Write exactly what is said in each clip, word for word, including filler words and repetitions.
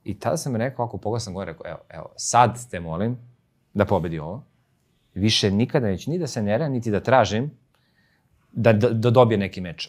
I tada sam rekao, ako pogledao sam gore, rekao, evo, evo, sad te molim da pobedi ovo. Više nikada neću ni da se nervira, niti da tražim da, da, da dobije neki meč.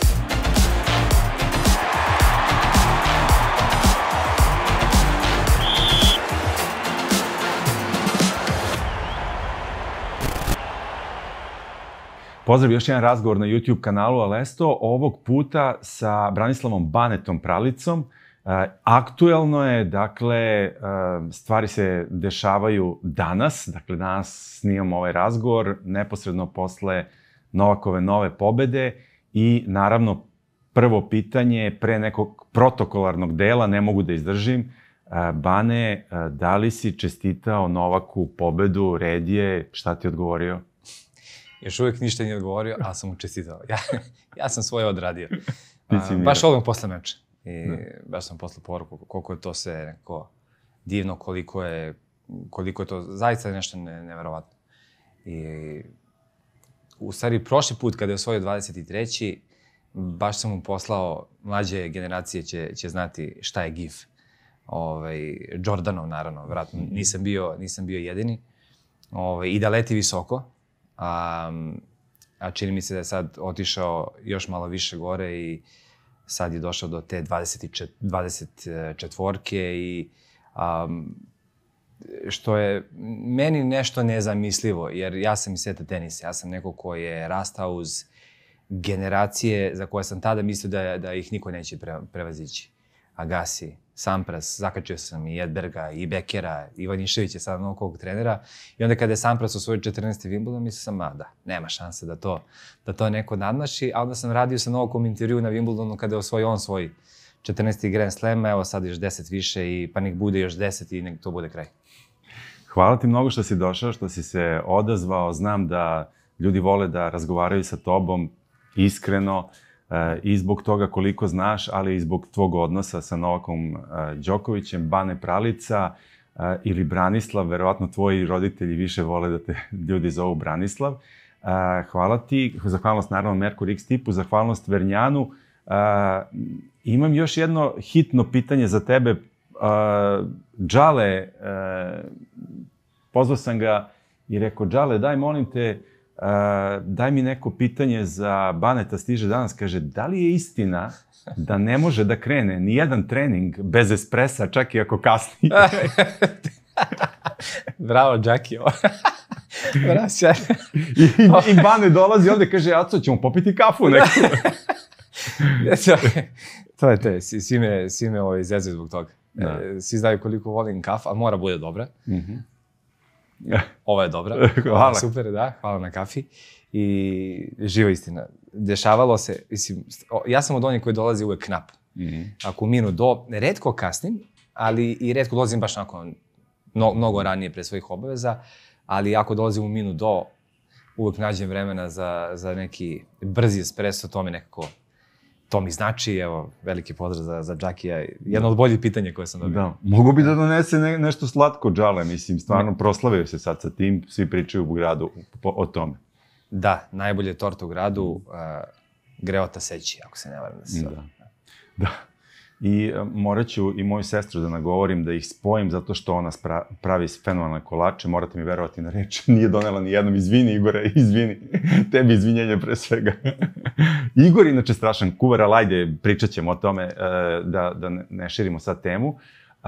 Pozdrav, još jedan razgovor na YouTube kanalu Alesto, ovog puta sa Branislavom Banetom Pralicom. Aktuelno je, dakle, stvari se dešavaju danas, dakle danas snimamo ovaj razgovor neposredno posle Novakove nove pobede i naravno prvo pitanje pre nekog protokolarnog dela, ne mogu da izdržim. Bane, da li si čestitao Novaku pobedu, red je, šta ti je odgovorio? Još uvijek ništa nije odgovorio, ali sam mu čestitao. Ja, ja sam svoje odradio. A, baš odmah posle meča. I da. Baš sam posle poruku koliko je to sve neko divno, koliko je, koliko je to zaista nešto ne, neverovatno. I u stvari prošli put kada je osvojio dvadeset treći baš sam mu poslao, mlađe generacije će, će znati šta je gif. Ovaj, Jordanov naravno, vratno, nisam bio, nisam bio jedini. Ovaj, I da leti visoko. A, a čini mi se da je sad otišao još malo više gore i sad je došao do te dvadeset četvorke i um, što je meni nešto nezamislivo, jer ja sam iz sveta tenisa, ja sam neko ko je rastao uz generacije za koje sam tada mislio da, da ih niko neće pre, prevazići. Agassi, Sampras, zakačio sam i Edberga, i Bekera, Ivan Išević je sada novog trenera. I onda kada je Sampras osvojio četrnaesti Wimbledon, mislio sam, ma da, nema šanse da to, da to neko nadmaši. A onda sam radio sa Novakom intervju na Wimbledonu kada je osvojio on svoj četrnaesti Grand Slam, evo sad još deset više i pa nek bude još deset i nek to bude kraj. Hvala ti mnogo što si došao, što si se odazvao. Znam da ljudi vole da razgovaraju sa tobom iskreno, i zbog toga koliko znaš, ali i zbog tvog odnosa sa Novakom Đokovićem. Bane Pralica ili Branislav, verovatno tvoji roditelji više vole da te ljudi zovu Branislav. Hvala ti, zahvalnost naravno Merkur X tipu, zahvalnost Vernjanu. Imam još jedno hitno pitanje za tebe. Džale, pozvao sam ga i rekao, Džale, daj molim te, Uh, daj mi neko pitanje za Baneta, stiže danas, kaže, da li je istina da ne može da krene ni jedan trening bez espresa, čak i ako kasni? Bravo, Džakio. Bravo, I, I Bane dolazi ovde, kaže, Aco, ćemo popiti kafu neku. To je te, svi me, svi me ovaj zezaju zbog toga. Da. Svi znaju koliko volim kafu, a mora bude dobra. Mm-hmm. Ovo je dobra, hvala. Je super, da, hvala na kafi. I živa istina. Dešavalo se, mislim, ja sam od onih koji dolazi uvek knap. Mm-hmm. Ako u minut do, retko kasnim, ali i retko dolazim baš onako no, mnogo ranije pre svojih obaveza, ali ako dolazim u minut do, uvek nađem vremena za, za neki brzi espresso, to mi nekako, to mi znači, evo, veliki pozdrav za, za Džakija. Jedno od boljih pitanja koje sam dobio. Da, mogu bi da donese ne, nešto slatko Džale, mislim, stvarno ne. Proslavio se sad sa tim, svi pričaju u gradu po, o tome. Da, najbolje torta u gradu, uh, Greota Seći, ako se ne varam da se zove. Da, da. I uh, morat ću i moju sestru da nagovorim da ih spojim, zato što ona spra, pravi fenomenalne kolače, morate mi verovati na reč, nije donela ni jednom, izvini Igore, izvini, tebi izvinjenje pre svega. Igor, inače strašan kuvar, ali ajde, pričat ćemo o tome, uh, da, da ne širimo sad temu. Uh,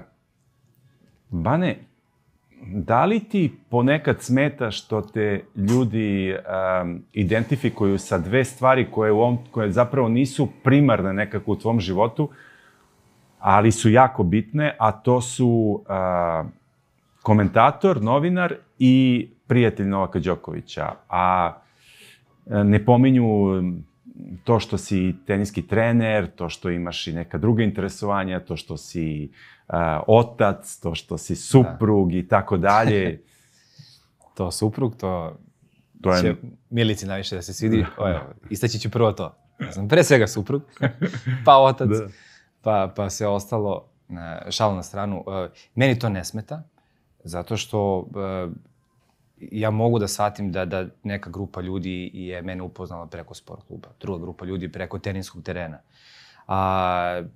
Bane, da li ti ponekad smeta što te ljudi um, identifikuju sa dve stvari koje, u ovom, koje zapravo nisu primarne nekako u tvom životu, ali su jako bitne, a to su uh, komentator, novinar i prijatelj Novaka Đokovića. A ne pominju to što si teniski trener, to što imaš i neka druga interesovanja, to što si uh, otac, to što si suprug da. I tako dalje. To suprug, to, to će je... Milici najviše da se svidi. Da. Evo, istaći ću prvo to. Ja sam pre svega suprug, pa otac, da. pa, pa sve ostalo, šalu na stranu. Meni to ne smeta, zato što ja mogu da shvatim da, da neka grupa ljudi je mene upoznala preko sport kluba, druga grupa ljudi preko teniskog terena. A,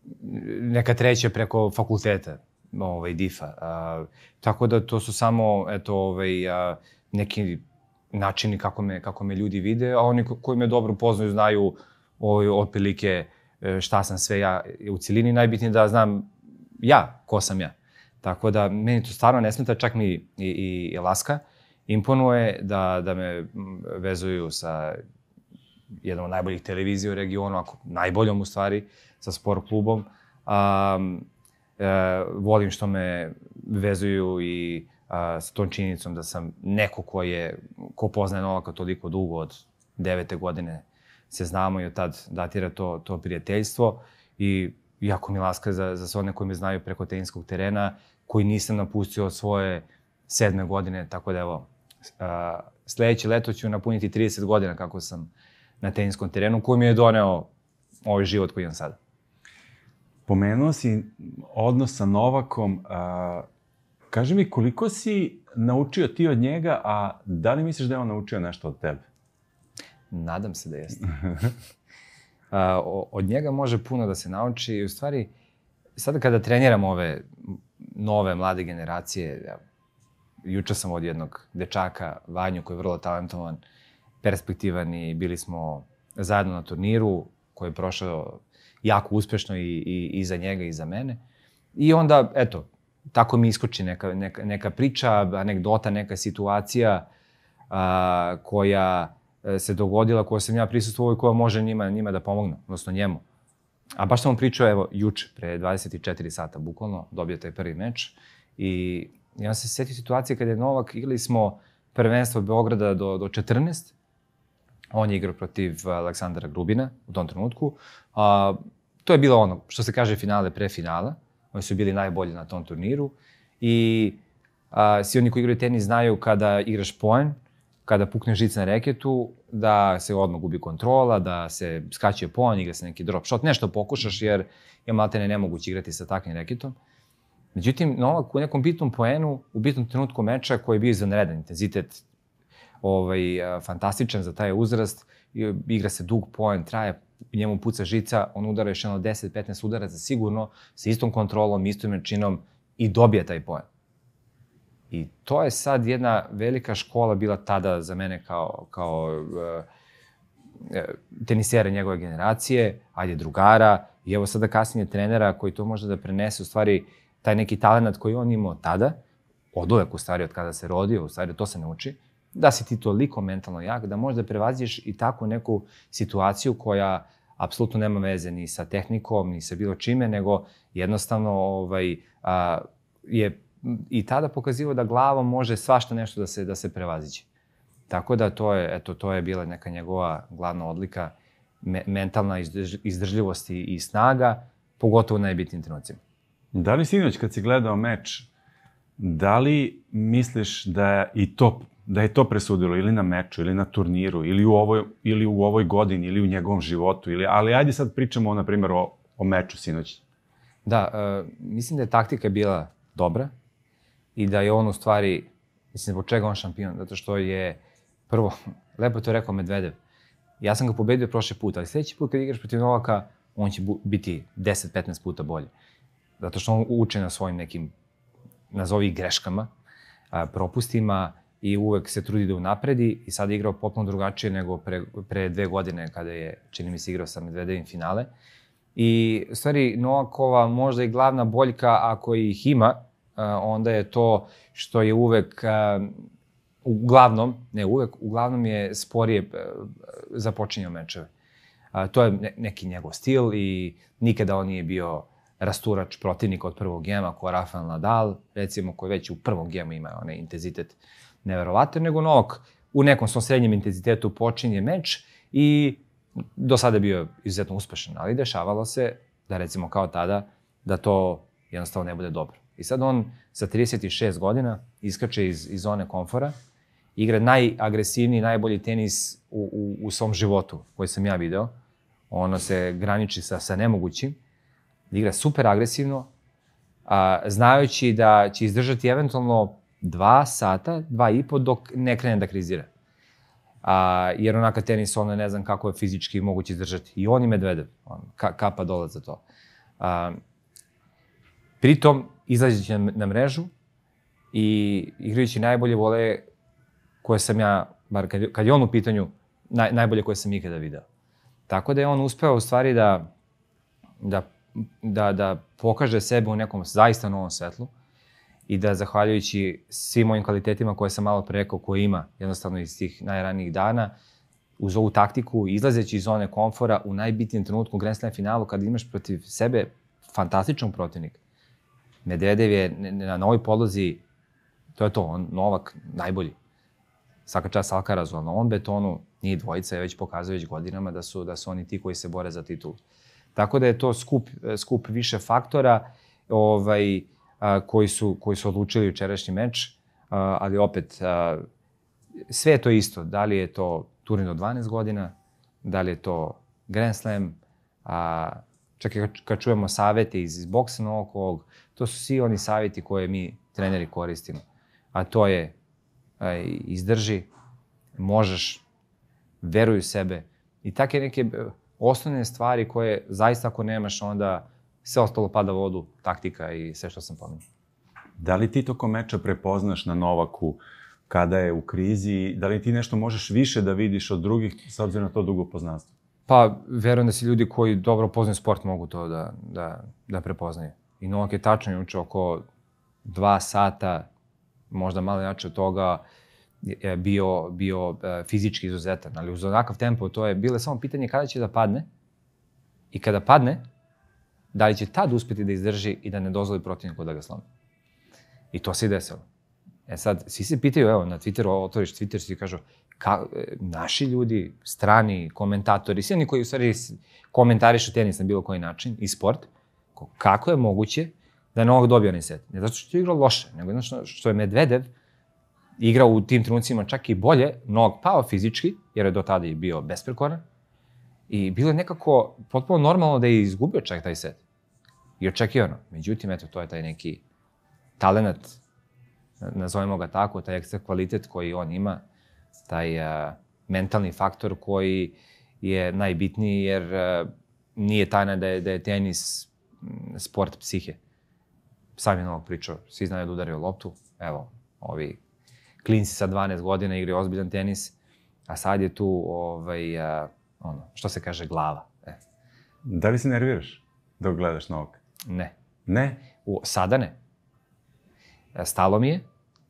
neka treća preko fakulteta, ovaj, difa. A, tako da to su samo, eto, ovaj, a, neki načini kako me, kako me ljudi vide, a oni koji me dobro poznaju znaju ovaj, otprilike šta sam sve ja u celini. Najbitnije da znam ja, ko sam ja. Tako da, meni to stvarno ne smeta, čak mi i, i, i Laska imponuje da, da me vezuju sa jednom od najboljih televizija u regionu, ako najboljom u stvari, sa sport klubom. Um, e, volim što me vezuju i a, sa tom činjenicom da sam neko ko je, ko poznaje Novaka toliko dugo, od devete godine se znamo i od tad datira to, to prijateljstvo. I jako mi Laska za, za sve one koji me znaju preko teninskog terena, koji nisam napustio od svoje sedme godine, tako da evo, a, sledeće leto ću napuniti trideset godina kako sam na teninskom terenu, koji mi je doneo ovaj život koji imam sada. Pomenuo si odnos sa Novakom. A, kaži mi, koliko si naučio ti od njega, a da li misliš da je on naučio nešto od tebe? Nadam se da jeste. a, od njega može puno da se nauči i u stvari, sada kada treniram ove nove, mlade generacije, ja, juče sam od jednog dečaka, Vanju, koji je vrlo talentovan, perspektivan i bili smo zajedno na turniru koji je prošao jako uspešno i, i, i za njega i za mene. I onda, eto, tako mi iskoči neka, neka, neka priča, anegdota, neka situacija a, koja se dogodila, koja sam ja prisustvovao i koja može njima, njima da pomogne, odnosno njemu. A baš sam vam pričao, evo, juče, pre dvadeset četiri sata, bukvalno, dobio taj prvi meč. I ja se setio situacije kada je Novak, igrali smo prvenstvo Beograda do, do četrnaest. On je igrao protiv Aleksandra Grubina u tom trenutku. A, to je bilo ono, što se kaže, finale pre finala. Oni su bili najbolji na tom turniru. I a, svi oni koji igraju tenis znaju kada igraš poen, kada pukne žica na reketu, da se odmah gubi kontrola, da se skače poen, igra se neki drop shot, nešto pokušaš jer je maltene nemoguće igrati sa takvim reketom. Međutim, Novak u nekom bitnom poenu, u bitnom trenutku meča koji je bio izvanredan, intenzitet ovaj, fantastičan za taj uzrast, igra se dug poen, traje, njemu puca žica, on udara još jedno deset do petnaest udaraca sigurno, sa istom kontrolom, istom jačinom i dobija taj poen. I to je sad jedna velika škola bila tada za mene kao, kao uh, tenisera njegove generacije, ajde drugara, i evo sada kasnije trenera koji to može da prenese, u stvari, taj neki talent koji on imao tada, od uvek u stvari, od kada se rodio, u stvari to se nauči, da si ti toliko mentalno jak, da možda prevaziš i takvu neku situaciju koja apsolutno nema veze ni sa tehnikom, ni sa bilo čime, nego jednostavno ovaj, a, je i tada pokazivao da glavom može svašta nešto da se, da se prevaziđe. Tako da to je, eto, to je bila neka njegova glavna odlika, me, mentalna izdrž, izdržljivost i, i snaga, pogotovo u najbitnijim trenucima. Da li sinoć kad si gledao meč, da li misliš da je i to, da je to presudilo ili na meču, ili na turniru, ili u ovoj, ili u ovoj godini, ili u njegovom životu, ili, ali ajde sad pričamo, na primjer, o, o meču sinoć. Da, uh, mislim da je taktika bila dobra i da je on u stvari, mislim, zbog čega on šampion, zato što je, prvo, lepo to rekao Medvedev, ja sam ga pobedio prošli put, ali sljedeći put kad igraš protiv Novaka, on će biti deset do petnaest puta bolje. Zato što on uče na svojim nekim, nazovi greškama, propustima i uvek se trudi da unapredi i sada je igrao potpuno drugačije nego pre, pre dve godine kada je, čini mi se, igrao sa Medvedevim finale. I u stvari Novakova možda i glavna boljka, ako ih ima, onda je to što je uvek, uglavnom, ne uvek, uglavnom je sporije započinjao mečeve. To je neki njegov stil i nikada on nije bio rasturač protivnika od prvog gema, kao Rafael Nadal, recimo, koji već u prvom gemu ima onaj intenzitet neverovatan, nego Novak u nekom svom srednjem intenzitetu počinje meč i do sada je bio izuzetno uspešan, ali dešavalo se da, recimo, kao tada, da to jednostavno ne bude dobro. I sad on sa trideset šest godina iskače iz, iz zone komfora, igra najagresivniji, najbolji tenis u, u, u svom životu koji sam ja video. Ono se graniči sa, sa nemogućim, igra super agresivno, a, znajući da će izdržati eventualno dva sata, dva i po, dok ne krene da krizira. A, jer onaka tenis, ono ne znam kako je fizički moguće izdržati. I on i Medvedev, on, ka, kapa dole za to. A, pritom, izlazeći na, na mrežu i igrajući najbolje vole koje sam ja, bar kad, kad je on u pitanju, naj, najbolje koje sam ikada video. Tako da je on uspeo u stvari da, da, da, da pokaže sebe u nekom zaista novom svetlu i da, zahvaljujući svim mojim kvalitetima koje sam malo pre rekao, koje ima jednostavno iz tih najranijih dana, uz ovu taktiku, izlazeći iz zone komfora u najbitnijem trenutku u Grand Slam finalu, kada imaš protiv sebe fantastičnog protivnika. Medvedev je na novoj podlozi, to je to, on Novak najbolji. Svaka čast Alcarazu, ali na ovom betonu nije dvojica, je već pokazuje već godinama da su, da su oni ti koji se bore za titulu. Tako da je to skup, skup više faktora ovaj, a, koji, su, koji su odlučili jučerašnji meč, a, ali opet, a, sve je to isto. Da li je to turnir od dvanaest godina, da li je to Grand Slam, a, čak i kad čujemo savete iz, iz boksa novog ovog, to su svi oni savjeti koje mi treneri koristimo. A to je aj, izdrži, možeš, veruj u sebe. I take neke osnovne stvari koje zaista ako nemaš, onda sve ostalo pada u vodu, taktika i sve što sam pomenuo. Da li ti tokom meča prepoznaš na Novaku kada je u krizi? Da li ti nešto možeš više da vidiš od drugih s obzirom na to dugo poznanstvo? Pa, verujem da si ljudi koji dobro poznaju sport mogu to da, da, da prepoznaju. I Novak je tačno juče oko dva sata, možda malo jače od toga, je bio, bio fizički izuzetan. Ali uz onakav tempo to je bilo samo pitanje kada će da padne. I kada padne, da li će tad uspjeti da izdrži i da ne dozvoli protivniku da ga slomi. I to se i desilo. E sad, svi se pitaju, evo, na Twitteru, otvoriš Twitter, svi kažu, ka, naši ljudi, strani komentatori, svi oni koji u stvari komentarišu tenis na bilo koji način i sport, kako je moguće da je Novak dobio onaj set? Ne zato što je igrao loše, nego jednostavno što je Medvedev igrao u tim trenucima čak i bolje, Novak pao fizički, jer je do tada i bio besprekoran, i bilo je nekako potpuno normalno da je izgubio čak taj set. I očekivano. Međutim, eto, to je taj neki talenat, nazovemo ga tako, taj ekstra kvalitet koji on ima, taj uh, mentalni faktor koji je najbitniji, jer uh, nije tajna da je, da je tenis m, sport psihe. Sam je Novak pričao, svi znaju da udaraju loptu, evo, ovi klinci sa dvanaest godina igraju ozbiljan tenis, a sad je tu, ovaj, uh, ono, što se kaže, glava. E. Da li se nerviraš dok gledaš Novaka? Ne. Ne? U, sada ne. Stalo mi je,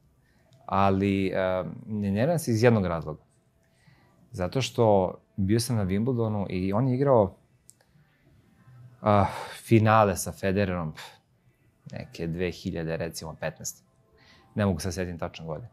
ali uh, ne nerviram se iz jednog razloga. Zato što bio sam na Wimbledonu i on je igrao uh, finale sa Federerom neke dve hiljade, recimo, petnaeste. Ne mogu se sjetiti tačno godine.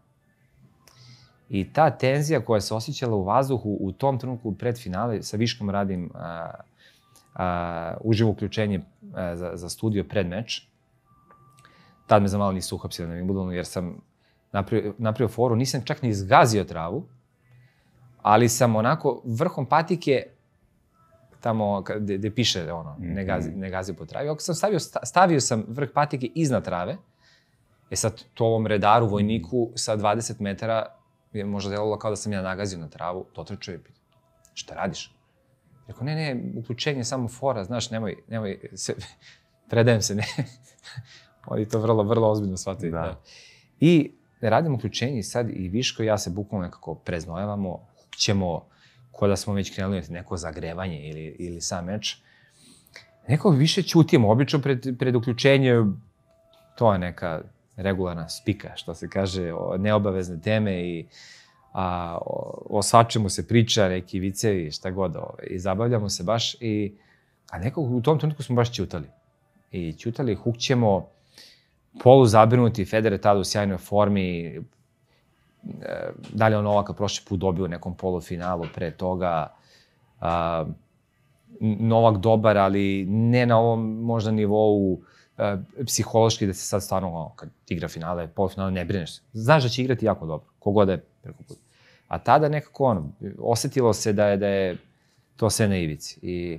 I ta tenzija koja se osjećala u vazduhu u tom trenutku pred finale, sa Viškom radim uh, uh, uživo uključenje uh, za, za studio pred meč. Tad me za malo nisu uhapsili na Wimbledonu jer sam napravio, napravio foru, nisam čak ni izgazio travu, ali sam onako vrhom patike, tamo gde, gde piše ono, ne gazi, ne gazi po travi, ako sam stavio, stavio sam vrh patike iznad trave, e sad to ovom redaru, vojniku sa dvadeset metara je možda delovalo kao da sam ja nagazio na travu, dotrčao je, šta radiš? Rekao, ne, ne, uključenje, samo fora, znaš, nemoj, nemoj, se, predajem se, ne. Oni to vrlo, vrlo ozbiljno shvatili. Da. Da. I radimo uključenje i sad i Viško i ja se bukvalno nekako preznojavamo, ćemo, ko da smo već krenuli neko zagrevanje ili, ili sam meč. Nekako više ćutimo, obično pred, pred uključenje, to je neka regularna spika, što se kaže, o neobavezne teme i a, o, o svačemu se priča, neki vicevi, šta god, ove, i zabavljamo se baš. I, a nekako u tom trenutku smo baš ćutali. I ćutali, hukćemo, polu zabrinuti, Federer tada u sjajnoj formi, da li je on Novaka prošli put dobio u nekom polufinalu pre toga, a, Novak dobar, ali ne na ovom možda nivou a, psihološki da se sad stvarno, kad igra finale, polufinale, ne brineš se. Znaš da će igrati jako dobro, kogoda je preko puta. A tada nekako ono, osetilo se da je, da je to sve na ivici. I,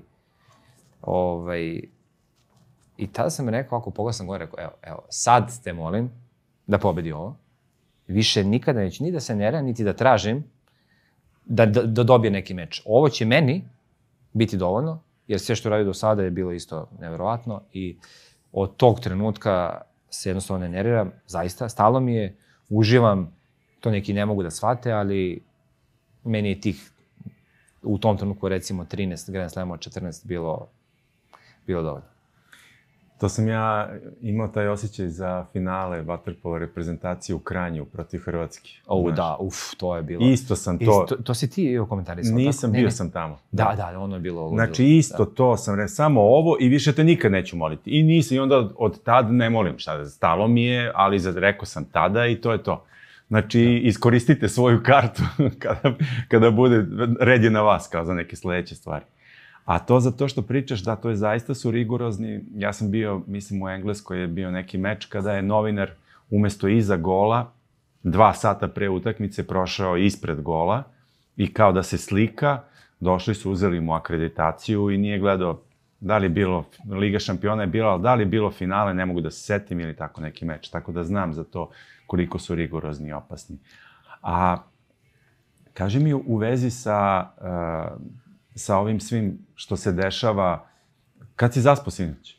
ovaj, I tada sam rekao, ako pogledao sam gore, rekao, evo, evo, sad te molim da pobedi ovo. Više nikada neću ni da se nerviram, niti da tražim da, da, da dobije neki meč. Ovo će meni biti dovoljno jer sve što radio do sada je bilo isto neverovatno i od tog trenutka se jednostavno ne nerviram, zaista, stalo mi je, uživam, to neki ne mogu da shvate, ali meni je tih, u tom trenutku recimo trinaest Grand Slama od četrnaest bilo, bilo dovoljno. To sam ja imao taj osjećaj za finale vaterpolo reprezentacije u Kranju protiv Hrvatske. O, da, uf, to je bilo... Isto sam to... Isto, to si ti komentarisao? Nisam, bio sam tamo. Da, da, ono je bilo... Znači, isto to sam rekao, samo ovo i više te nikad neću moliti. I nisam, i onda od tad ne molim, šta, stalo mi je, ali rekao sam tada i to je to. Znači, iskoristite svoju kartu kada, kada bude red je na vas, kao za neke sledeće stvari. A to za to što pričaš, da, to je zaista su rigorozni. Ja sam bio, mislim, u Engleskoj je bio neki meč kada je novinar umesto iza gola, dva sata pre utakmice prošao ispred gola i kao da se slika, došli su, uzeli mu akreditaciju i nije gledao da li je bilo, Liga šampiona je bila, ali da li je bilo finale, ne mogu da se setim ili tako neki meč. Tako da znam za to koliko su rigorozni i opasni. A kaži mi u vezi sa... Uh, sa ovim svim što se dešava, kad si zaspao sinoć?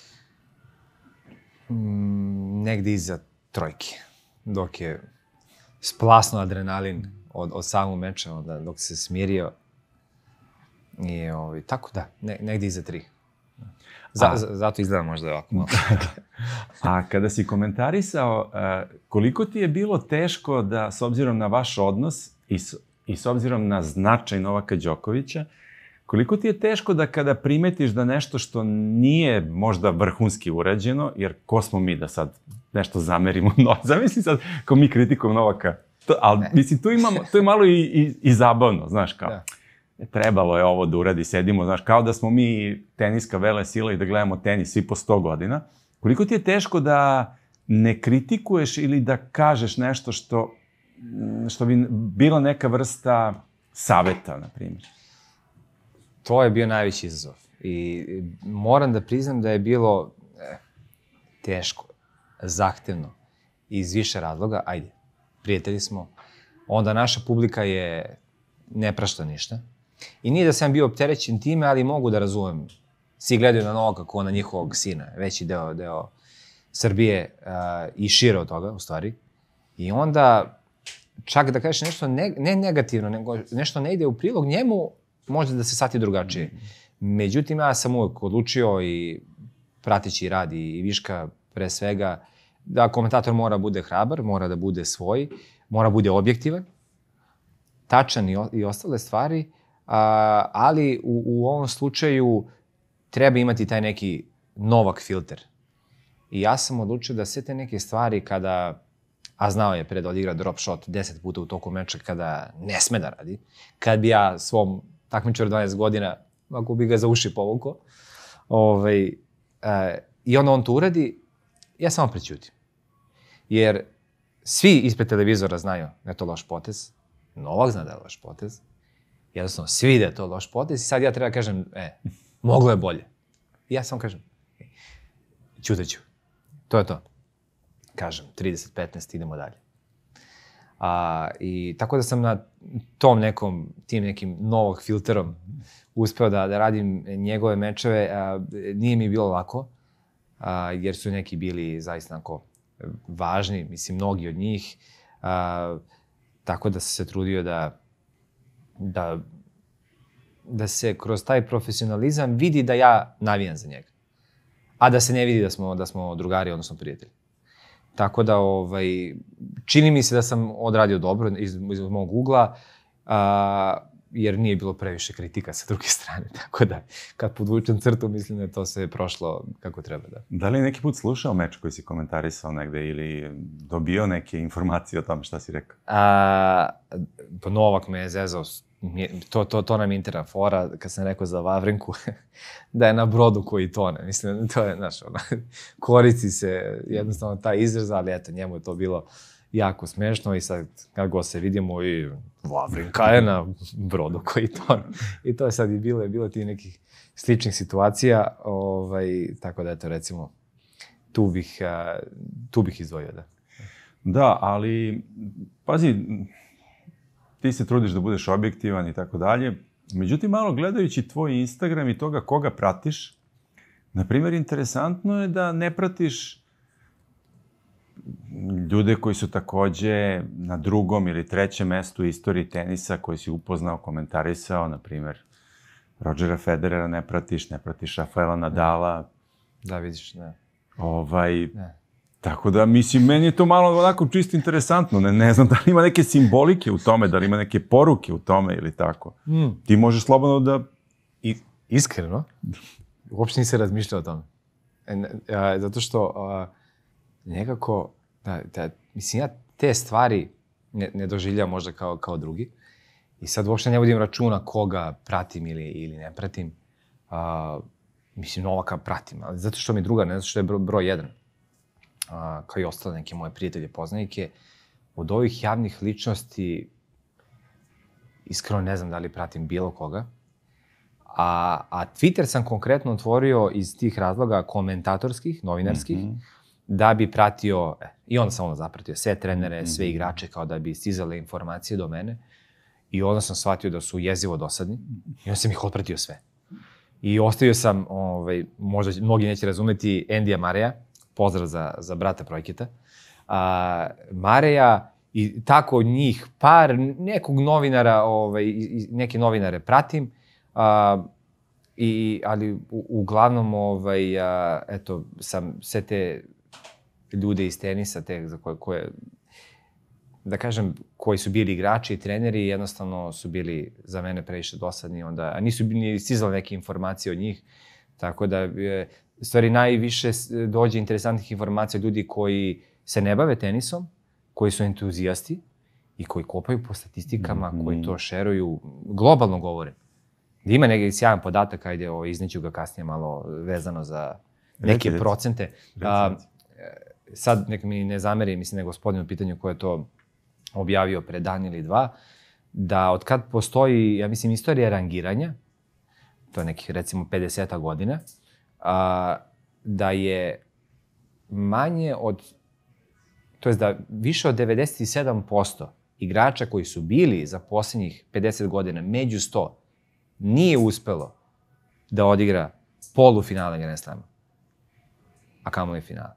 Mm, negde iza trojke, dok je splasno adrenalin od, od samog meča, onda, dok se smirio. I ovaj, tako da, ne, negde iza tri. Za, A, zato izgleda možda ovako malo. A kada si komentarisao, koliko ti je bilo teško da, s obzirom na vaš odnos i s, i s obzirom na značaj Novaka Đokovića, koliko ti je teško da kada primetiš da nešto što nije možda vrhunski urađeno, jer ko smo mi da sad nešto zamerimo, no, zamisli sad kao mi kritikujemo Novaka, to, ali ne. Mislim, tu imamo, to je malo i, i, i zabavno, znaš, kao, da. Trebalo je ovo da uradi, sedimo, znaš, kao da smo mi teniska vele sila i da gledamo tenis svi po sto godina. Koliko ti je teško da ne kritikuješ ili da kažeš nešto što, što bi bila neka vrsta saveta, na primjer? To je bio najveći izazov. I moram da priznam da je bilo eh, teško, zahtevno, iz više razloga. Ajde, prijatelji smo. Onda naša publika je ne prašta ništa. I nije da sam bio opterećen time, ali mogu da razumem. Svi gledaju na Novaka kao na njihovog sina, veći deo, deo Srbije uh, i šire od toga, u stvari. I onda, čak da kažeš nešto ne, ne negativno, nego nešto ne ide u prilog njemu, možda da se shvati drugačije. Međutim, ja sam uvek odlučio i prateći rad i Viška pre svega, da komentator mora bude hrabar, mora da bude svoj, mora bude objektivan, tačan i, o, i ostale stvari, a, ali u, u ovom slučaju treba imati taj neki Novak filter. I ja sam odlučio da sve te neke stvari kada, a znao je pre da odigra drop shot deset puta u toku meča kada ne sme da radi, kad bi ja svom takmičaru dvanaest godina, ako bi ga za uši povukao, ovaj, e, i onda on to uradi, ja samo prećutim. Jer svi ispred televizora znaju da je to loš potez, Novak zna da je loš potez, jednostavno svi vide da je to loš potez i sad ja treba kažem, e, moglo je bolje. I ja samo kažem, ćutaću. To je to. Kažem, trideset petnaest, idemo dalje. A, i tako da sam na tom nekom, tim nekim Novak filterom uspeo da, da radim njegove mečeve. A, nije mi bilo lako, a, jer su neki bili zaista onako važni, mislim, mnogi od njih. A, tako da sam se trudio da, da, da se kroz taj profesionalizam vidi da ja navijam za njega. A da se ne vidi da smo, da smo drugari, odnosno prijatelji. Tako da, ovaj, čini mi se da sam odradio dobro iz, iz mog ugla, a, jer nije bilo previše kritika sa druge strane. Tako da, kad podvučem crtu, mislim da je to sve prošlo kako treba. Da, da li neki put slušao meč koji si komentarisao negde ili dobio neke informacije o tome šta si rekao? A, pa Novak me je zezao. To, to, to nam je interna fora, kad sam rekao za Vavrinku, da je na brodu koji tone. Mislim, to je, znaš, ona, koristi se jednostavno taj izraz, ali eto, njemu je to bilo jako smešno i sad, kad go se vidimo, i Vavrinka je na brodu koji tone. I to je sad i bilo, je bilo ti nekih sličnih situacija, ovaj, tako da, eto, recimo, tu bih, tu bih izdvojio, da. Da, ali, pazi, ti se trudiš da budeš objektivan i tako dalje. Međutim, malo gledajući tvoj Instagram i toga koga pratiš, na primjer, interesantno je da ne pratiš ljude koji su takođe na drugom ili trećem mestu u istoriji tenisa, koji si upoznao, komentarisao, na primjer, Rodgera Federera ne pratiš, ne pratiš Rafaela Nadala. Da, vidiš, ne. Ovaj, ne. Tako da, mislim, meni je to malo onako čisto interesantno. Ne, ne znam da li ima neke simbolike u tome, da li ima neke poruke u tome ili tako. Mm. Ti možeš slobodno da... I, iskreno, uopšte nisi razmišljao o tome. E, a, zato što a, nekako, da, da, mislim, ja te stvari ne, ne doživljam možda kao, kao drugi. I sad uopšte ne vodim računa koga pratim ili, ili ne pratim. A, mislim, Novaka pratim, ali zato što mi druga, ne zato što je broj, broj jedan. A, kao i ostale neke moje prijatelje, poznanike, od ovih javnih ličnosti iskreno ne znam da li pratim bilo koga. A, a Twitter sam konkretno otvorio iz tih razloga komentatorskih, novinarskih, mm-hmm. da bi pratio, eh, i onda sam ono zapratio sve trenere, mm-hmm. sve igrače, kao da bi stizale informacije do mene. I onda sam shvatio da su jezivo dosadni i onda sam ih otpratio sve. I ostavio sam, ovaj, možda mnogi neće razumeti, Endija Mareja, pozdrav za, za brata Projketa, a, Mareja i tako njih par, nekog novinara, ovaj, neke novinare pratim, a, i, ali u, uglavnom, ovaj, a, eto, sam sve te ljude iz tenisa, te za koje, koje, da kažem, koji su bili igrači i treneri, jednostavno su bili za mene previše dosadni, onda, a nisu ni stizale neke informacije od njih, tako da, je, stvari, najviše dođe interesantnih informacija od ljudi koji se ne bave tenisom, koji su entuzijasti i koji kopaju po statistikama, mm-hmm. koji to šeruju, globalno govorim. Da ima neki sjajan podatak, ajde, o, izneću ga kasnije malo vezano za neke Reci, procente. A, sad, nek mi ne zameri, mislim da je gospodin u pitanju ko je to objavio pre dan ili dva, da od kad postoji, ja mislim, istorija rangiranja, to je nekih recimo pedeseta godina, a, da je manje od, to je da više od devedeset sedam posto igrača koji su bili za posljednjih pedeset godina među sto, nije uspelo da odigra polufinale Grand Slama, a kamoli finale.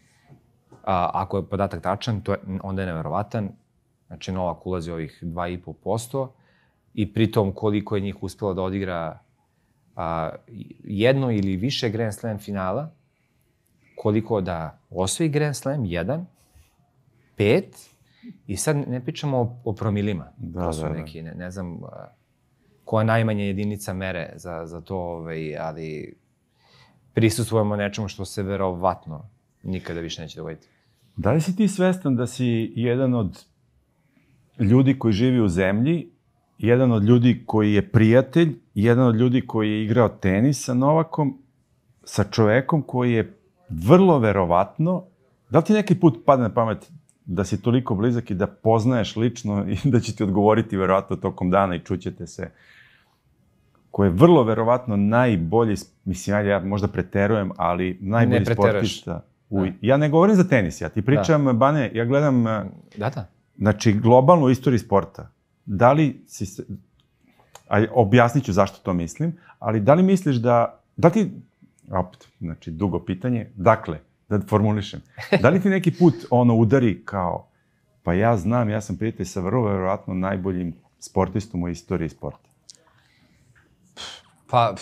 A, ako je podatak tačan, to je, onda je neverovatan. Znači, Novak ulazi ovih dva i po posto i pritom koliko je njih uspelo da odigra a, jedno ili više Grand Slam finala, koliko da osvoji Grand Slam, jedan, pet, i sad ne pričamo o, o promilima. Da, to su da, neki, ne, ne znam a, koja najmanja jedinica mere za, za to, ovaj, ali prisustvujemo nečemu što se verovatno nikada više neće dogoditi. Da li si ti svestan da si jedan od ljudi koji živi u zemlji, jedan od ljudi koji je prijatelj, jedan od ljudi koji je igrao tenis sa Novakom, sa čovekom koji je vrlo verovatno, da li ti neki put padne na pamet da si toliko blizak i da poznaješ lično i da će ti odgovoriti verovatno tokom dana i čućete se, koji je vrlo verovatno najbolji, mislim, ja možda preterujem, ali najbolji sportista. U, ja ne govorim za tenis, ja ti pričam, da. Bane, ja gledam, da, da. Znači, globalno u istoriji sporta. Da li si, a objasnit ću zašto to mislim, ali da li misliš da, da ti, opet, znači, dugo pitanje, dakle, da formulišem, da li ti neki put ono udari kao, pa ja znam, ja sam prijatelj sa vrlo verovatno najboljim sportistom u istoriji sporta? Pa,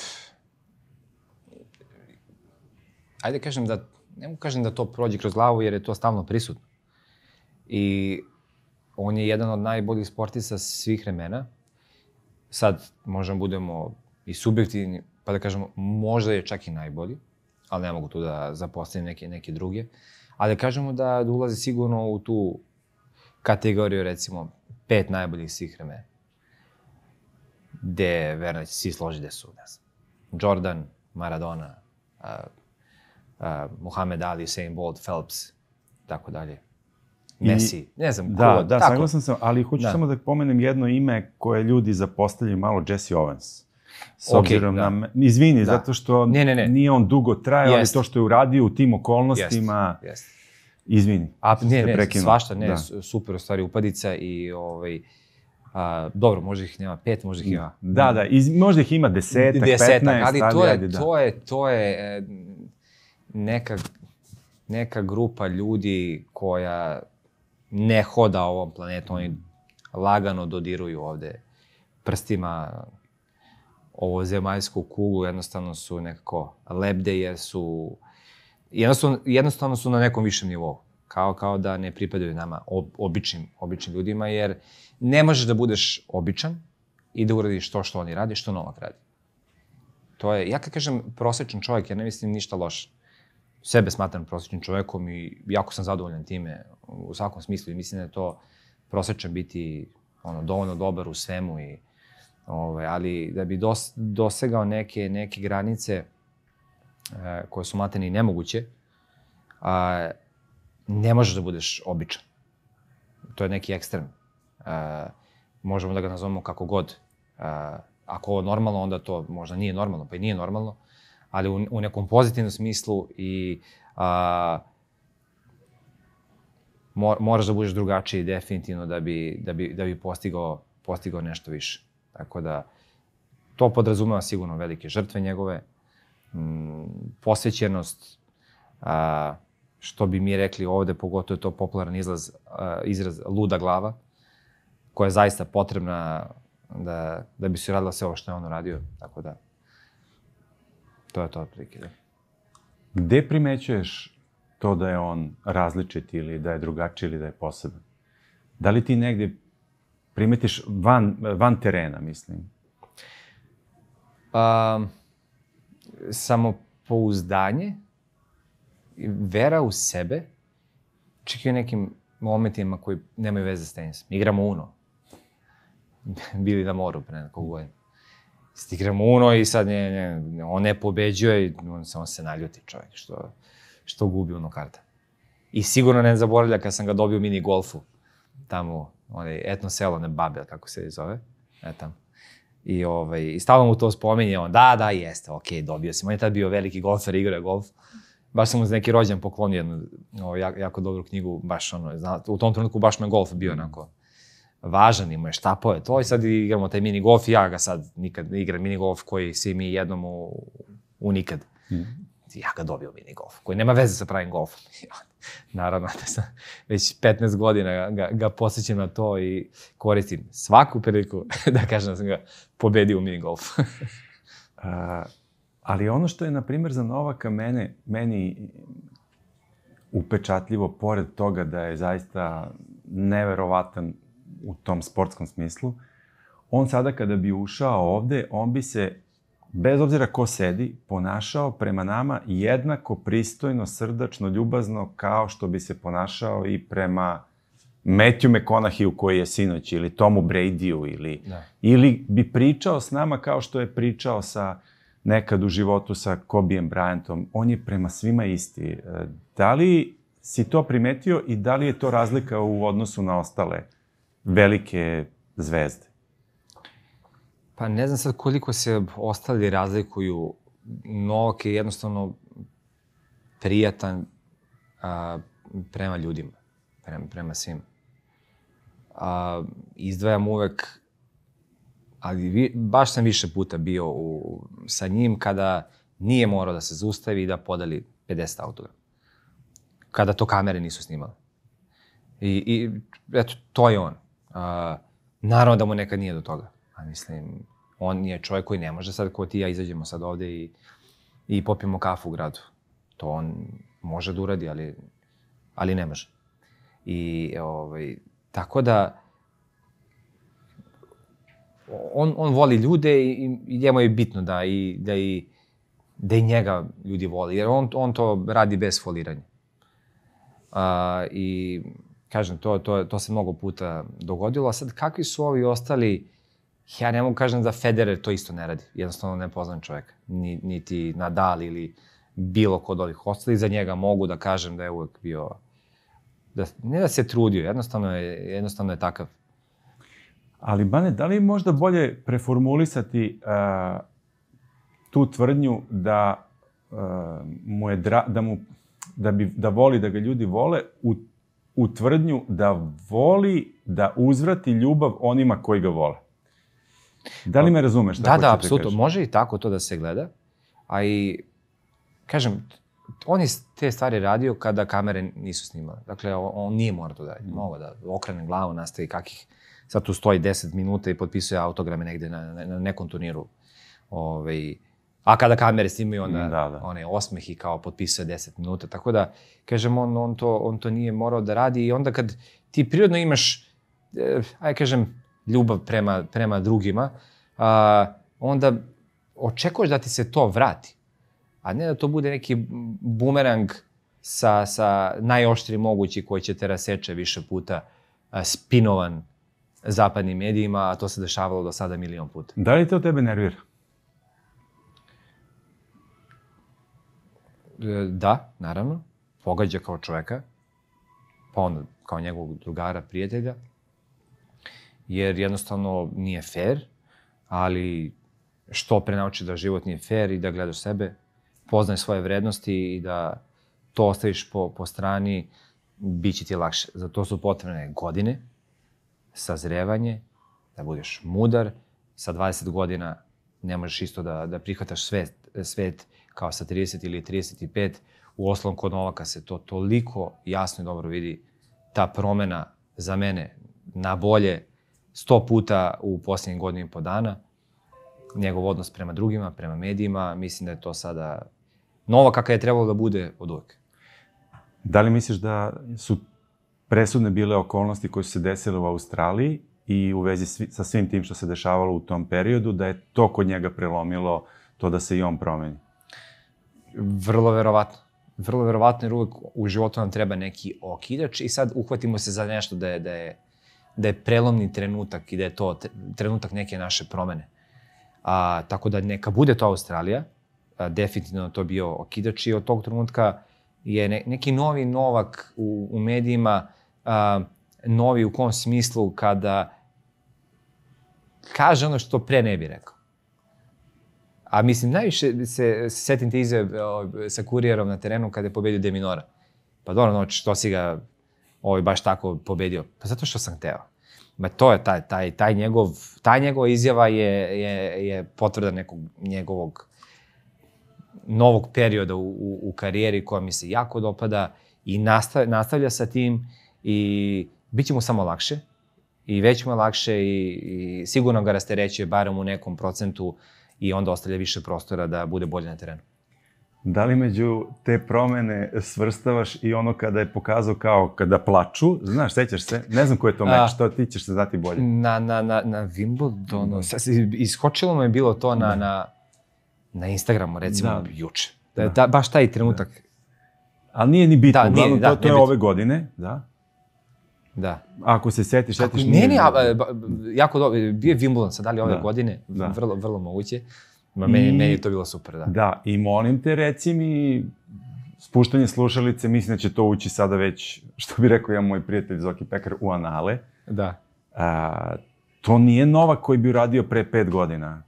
ajde kažem da, ne mogu kažem da to prođe kroz glavu jer je to stalno prisutno. I on je jedan od najboljih sportista svih vremena. Sad možemo budemo i subjektivni, pa da kažemo možda je čak i najbolji, ali ne mogu tu da zapostavim neke, neke druge. Ali kažemo da, da ulazi sigurno u tu kategoriju, recimo, pet najboljih svih vremena. Gde, verno, će svi složiti da su, ne znam, Jordan, Maradona, uh, uh, Muhammed Ali, Usain Bolt, Phelps, tako dalje. Messi, I, ne znam, da, ko, da, tako. Saglasan sam, ali hoću da. samo da pomenem jedno ime koje ljudi zapostavljaju malo, Jesse Owens. S obzirom okay, na... Izvini, da. zato što ne, ne, ne. nije on dugo trajao, ali to što je uradio u tim okolnostima... Jest, jest. Izvini. A, ne, ne, prekinuo. Svašta, ne, da. super, u stvari, upadica i ovaj... A, dobro, možda ih nema pet, možda ih ima... Da, da, iz, možda ih ima desetak, petnaest, ali to je, to je, to je neka, neka grupa ljudi koja ne hoda ovom planetom, oni lagano dodiruju ovde prstima ovo zemaljsku kuglu, jednostavno su nekako lebde jer su, jednostavno, jednostavno su na nekom višem nivou. Kao, kao da ne pripadaju nama, običnim, običnim ljudima, jer ne možeš da budeš običan i da uradiš to što oni radi, što Novak radi. To je, ja kad kažem prosječan čovjek, ja ne mislim ništa loše. Sebe smatram prosječnim čovjekom i jako sam zadovoljan time u svakom smislu i mislim da je to prosječan biti ono, dovoljno dobar u svemu i Ove, ali da bi dos, dosegao neke, neke granice e, koje su matene i nemoguće, a, ne možeš da budeš običan. To je neki ekstrem. E, možemo da ga nazovemo kako god. E, ako ovo je normalno, onda to možda nije normalno, pa i nije normalno, ali u, u nekom pozitivnom smislu i a, mor, moraš da budeš drugačiji definitivno da bi, da bi, da bi postigao, postigao nešto više. Tako da, to podrazumeva sigurno velike žrtve njegove, m, posvećenost, a, što bi mi rekli ovde, pogotovo je to popularan izraz, a, izraz luda glava, koja je zaista potrebna da, da bi se radila sve ovo što je on uradio, tako da, to je to otprilike. Da. Gde primećuješ to da je on različit ili da je drugačiji ili da je poseban? Da li ti negde primetiš van, van terena, mislim? Um, samopouzdanje, vera u sebe, čak i u nekim momentima koji nemaju veze s tenisom. Igramo Uno. Bili na moru pre nekog godina. Igramo Uno i sad ne, ne, on ne pobeđuje i on, on se naljuti čovjek što, što gubi Uno karta. I sigurno ne zaboravlja kad sam ga dobio u mini golfu. Tamo, onaj etno selo, ne Babel, kako se zove. E tamo. I, ovaj, i stalno mu to spominje, on, da, da, jeste, okej, okay, dobio sam. On je tad bio veliki golfer, igrao je golf. Baš sam mu za neki rođen poklonio jednu o, jako, jako dobru knjigu, baš ono, zna, u tom trenutku baš me golf bio onako važan, imao je štapove, to i sad igramo taj mini golf i ja ga sad nikad igram mini golf koji svi mi jednom u, u nikad. Mm. Ja ga dobio mini golf, koji nema veze sa pravim golfom. Naravno, da sam već petnaest godina ga, ga posjećam na to i koristim svaku priliku da kažem da sam ga pobedio u mini golfu. uh, ali ono što je, na primjer, za Novaka mene, meni upečatljivo, pored toga da je zaista neverovatan u tom sportskom smislu, on sada kada bi ušao ovde, on bi se, bez obzira ko sedi, ponašao prema nama jednako pristojno, srdačno, ljubazno, kao što bi se ponašao i prema Matthew McConaughey koji je sinoć, ili Tomu Bradyu, ili, da. ili bi pričao s nama kao što je pričao sa nekad u životu sa Kobeem Bryantom. On je prema svima isti. Da li si to primetio i da li je to razlika u odnosu na ostale velike zvezde? Pa ne znam sad koliko se ostali razlikuju. Novak je jednostavno prijatan a, prema ljudima, prema, prema svim. A, izdvajam uvek, ali vi, baš sam više puta bio u, sa njim kada nije morao da se zaustavi i da podeli pedeset autograma. Kada to kamere nisu snimale. I, i eto, to je on. A, naravno da mu nekad nije do toga. A mislim, on je čovjek koji ne može sad, ko ti ja izađemo sad ovde i, i popijemo kafu u gradu. To on može da uradi, ali, ali ne može. I, ovaj, tako da, on, on voli ljude i, i njemu je bitno da i, da i, da i njega ljudi voli, jer on, on to radi bez foliranja. Uh, I, kažem, to, to, to se mnogo puta dogodilo. A sad, kakvi su ovi ostali, ja ne mogu kažem da Federer to isto ne radi. Jednostavno ne poznam čovjeka. Ni, niti Nadal ili bilo kod ovih ostalih. Za njega mogu da kažem da je uvek bio, da, ne da se trudio, jednostavno je, jednostavno je takav. Ali, Bane, da li je možda bolje preformulisati uh, tu tvrdnju da uh, mu je dra, da mu da bi da voli da ga ljudi vole u u tvrdnju da voli da uzvrati ljubav onima koji ga vole. Da li me razumeš? Da, da, apsolutno. Može i tako to da se gleda. A i, kažem, on je te stvari radio kada kamere nisu snimale. Dakle, on nije morao to da radi. Mogo da okrene glavu, nastavi kakih... Sad tu stoji deset minuta i potpisuje autograme negde na, na, na nekom turniru. Ove, a kada kamere snimaju, onda da, da. One osmeh i kao potpisuje deset minuta. Tako da, kažem, on, on, to, on to nije morao da radi. I onda kad ti prirodno imaš, eh, aj kažem, ljubav prema, prema drugima, a, onda očekuješ da ti se to vrati. A ne da to bude neki bumerang sa, sa najoštrijim mogući koji će te raseče više puta, a, spinovan zapadnim medijima, a to se dešavalo do sada milion puta. Da li to tebe nervira? Da, naravno. Pogađa kao čoveka, pa onda kao njegovog drugara, prijatelja, jer jednostavno nije fair, ali što pre nauči da život nije fair i da gledaš sebe, poznaj svoje vrednosti i da to ostaviš po, po strani, bit će ti lakše. Za to su potrebne godine, sazrevanje, da budeš mudar. Sa dvadeset godina ne možeš isto da, da prihvataš svet, svet kao sa trideset ili trideset pet. U osnovom kod Novaka se to toliko jasno i dobro vidi. Ta promena za mene na bolje sto puta u posljednjih godinu i po dana. Njegov odnos prema drugima, prema medijima, mislim da je to sada Novak kakav je trebalo da bude od uvek. Da li misliš da su presudne bile okolnosti koje su se desile u Australiji i u vezi svi, sa svim tim što se dešavalo u tom periodu, da je to kod njega prelomilo to da se i on promeni? Vrlo verovatno. Vrlo verovatno, jer uvek u životu nam treba neki okidač i sad uhvatimo se za nešto da je, da je, da je prelomni trenutak i da je to trenutak neke naše promene. A, tako da neka bude to Australija, a, definitivno to bio okidač i od tog trenutka je ne, neki novi Novak u, u medijima, a, novi u kom smislu kada kaže ono što pre ne bi rekao. A mislim, najviše se, se setim te izjave sa Kurijerom na terenu kada je pobedio De Minora. Pa dobro, no, što si ga ovaj, baš tako pobedio? Pa zato što sam hteo. Ma to je taj, taj, taj njegov, taj njegova izjava je, je, je potvrda nekog njegovog novog perioda u, u, u karijeri koja mi se jako dopada i nastav, nastavlja sa tim i bit će mu samo lakše i već mu je lakše i, i sigurno ga rasterećuje barem u nekom procentu i onda ostavlja više prostora da bude bolje na terenu. Da li među te promene svrstavaš i ono kada je pokazao kao kada plaču? Znaš, sećaš se? Ne znam ko je to meč, što ti ćeš se znati bolje. Na, na, na, na Wimbledonu, iskočilo mu je bilo to na, na, na Instagramu, recimo, da. Juče. Da, da. Baš taj trenutak. Da. Ali nije ni bitno, da, uglavnom, da, to, to je bitno. Ove godine, da? Da. Ako se setiš, setiš... Ako, nije, ne, ne, jako dobro, bio je Wimbledon sad, da li ove da. godine, da. Vrlo, vrlo moguće. Ma, meni, I, meni je to bilo super, da. Da, i molim te, reci mi, spuštanje slušalice, mislim da će to ući sada već, što bi rekao ja moj prijatelj Zoki Pekar, u anale. Da. A, to nije Novak koji bi uradio pre pet godina.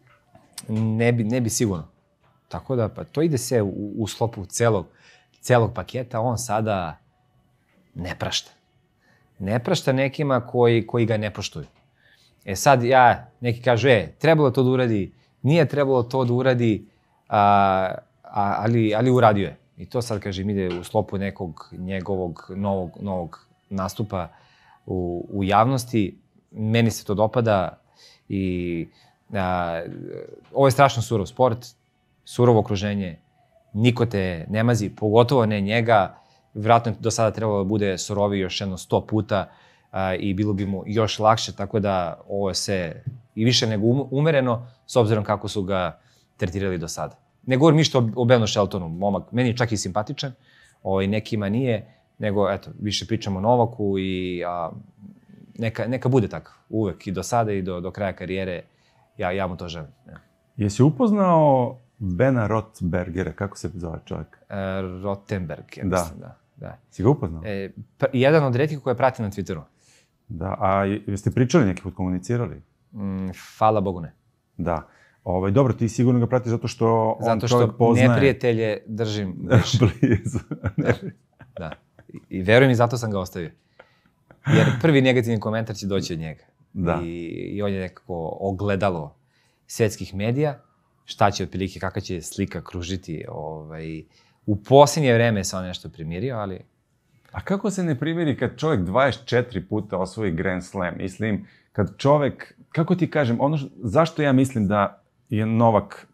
Ne bi, ne bi sigurno. Tako da, pa to ide se u, u sklopu celog, celog paketa, on sada ne prašta. Ne prašta nekima koji, koji ga ne poštuju. E sad ja, neki kažu, e, trebalo to da uradi, nije trebalo to da uradi, a, a, ali, ali uradio je. I to sad, kažem, ide u sklopu nekog njegovog novog, novog nastupa u, u javnosti. Meni se to dopada i a, ovo je strašno surov sport, surovo okruženje, niko te ne mazi, pogotovo ne njega. Vjerojatno do sada trebalo da bude suroviji još jedno sto puta a, i bilo bi mu još lakše, tako da ovo je sve i više nego umereno, s obzirom kako su ga tretirali do sada. Ne govorim ništa o, o Benu Sheltonu, momak, meni je čak i simpatičan, ovaj, nekima nije, nego eto, više pričamo o Novaku i a, neka, neka bude tako, uvek i do sada i do, do kraja karijere, ja, ja mu to želim. Ja. Jesi upoznao Bena Rothbergera, kako se zove čovjek? E, Rothenberg, ja da. mislim, da. Da. Si ga upoznao? E, pa, jedan od retkih koje prati na Twitteru. Da, a jeste pričali neki put, komunicirali? Mm, hvala Bogu ne. Da. Ovaj, dobro, ti sigurno ga pratiš zato što on zato što čovjek poznaje... neprijatelje držim bliže. Blizu. Da, da. I verujem i zato sam ga ostavio. Jer prvi negativni komentar će doći od njega. Da. I, I on je nekako ogledalo svetskih medija, šta će otprilike, kakva će slika kružiti. Ovaj, u posljednje vreme se on nešto primirio, ali... A kako se ne primiri kad čovjek dvadeset četiri puta osvoji Grand Slam? Mislim, kad čovjek, kako ti kažem, ono što, zašto ja mislim da je Novak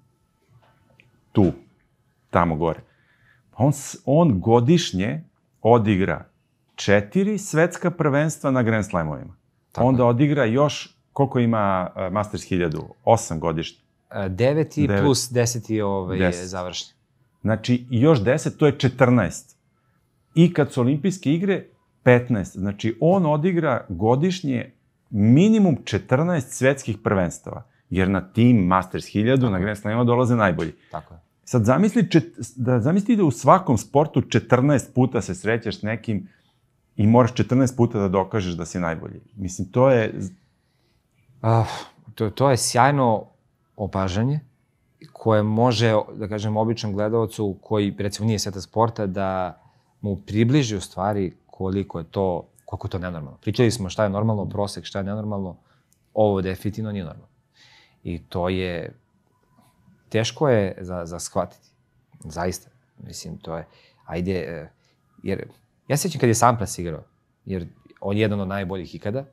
tu, tamo gore? On, on godišnje odigra četiri svetska prvenstva na Grand Slamovima. Tako. Onda odigra još, koliko ima uh, Masters hiljadu? Osam godišnje. Deveti Devet. Plus deseti ovaj, deset. Završni. Znači, još deset, to je četrnaest. I kad su olimpijske igre, petnaest. Znači, on odigra godišnje minimum četrnaest svetskih prvenstava. Jer na tim Masters hiljadu, na Grand Slamima dolaze najbolji. Tako je. Sad zamisli, čet, da, zamisli da u svakom sportu četrnaest puta se srećeš s nekim i moraš četrnaest puta da dokažeš da si najbolji. Mislim, to je... Uh, to, to je sjajno opažanje koje može, da kažem, običnom gledalcu koji, recimo, nije sveta sporta, da mu približi u stvari koliko je to, koliko je to nenormalno. Pričali smo šta je normalno, prosek, šta je nenormalno. Ovo definitivno nije normalno. I to je... Teško je za, za shvatiti. Zaista. Mislim, to je... Ajde, jer... Ja se sjećam kad je Sampras igrao, jer on je jedan od najboljih ikada.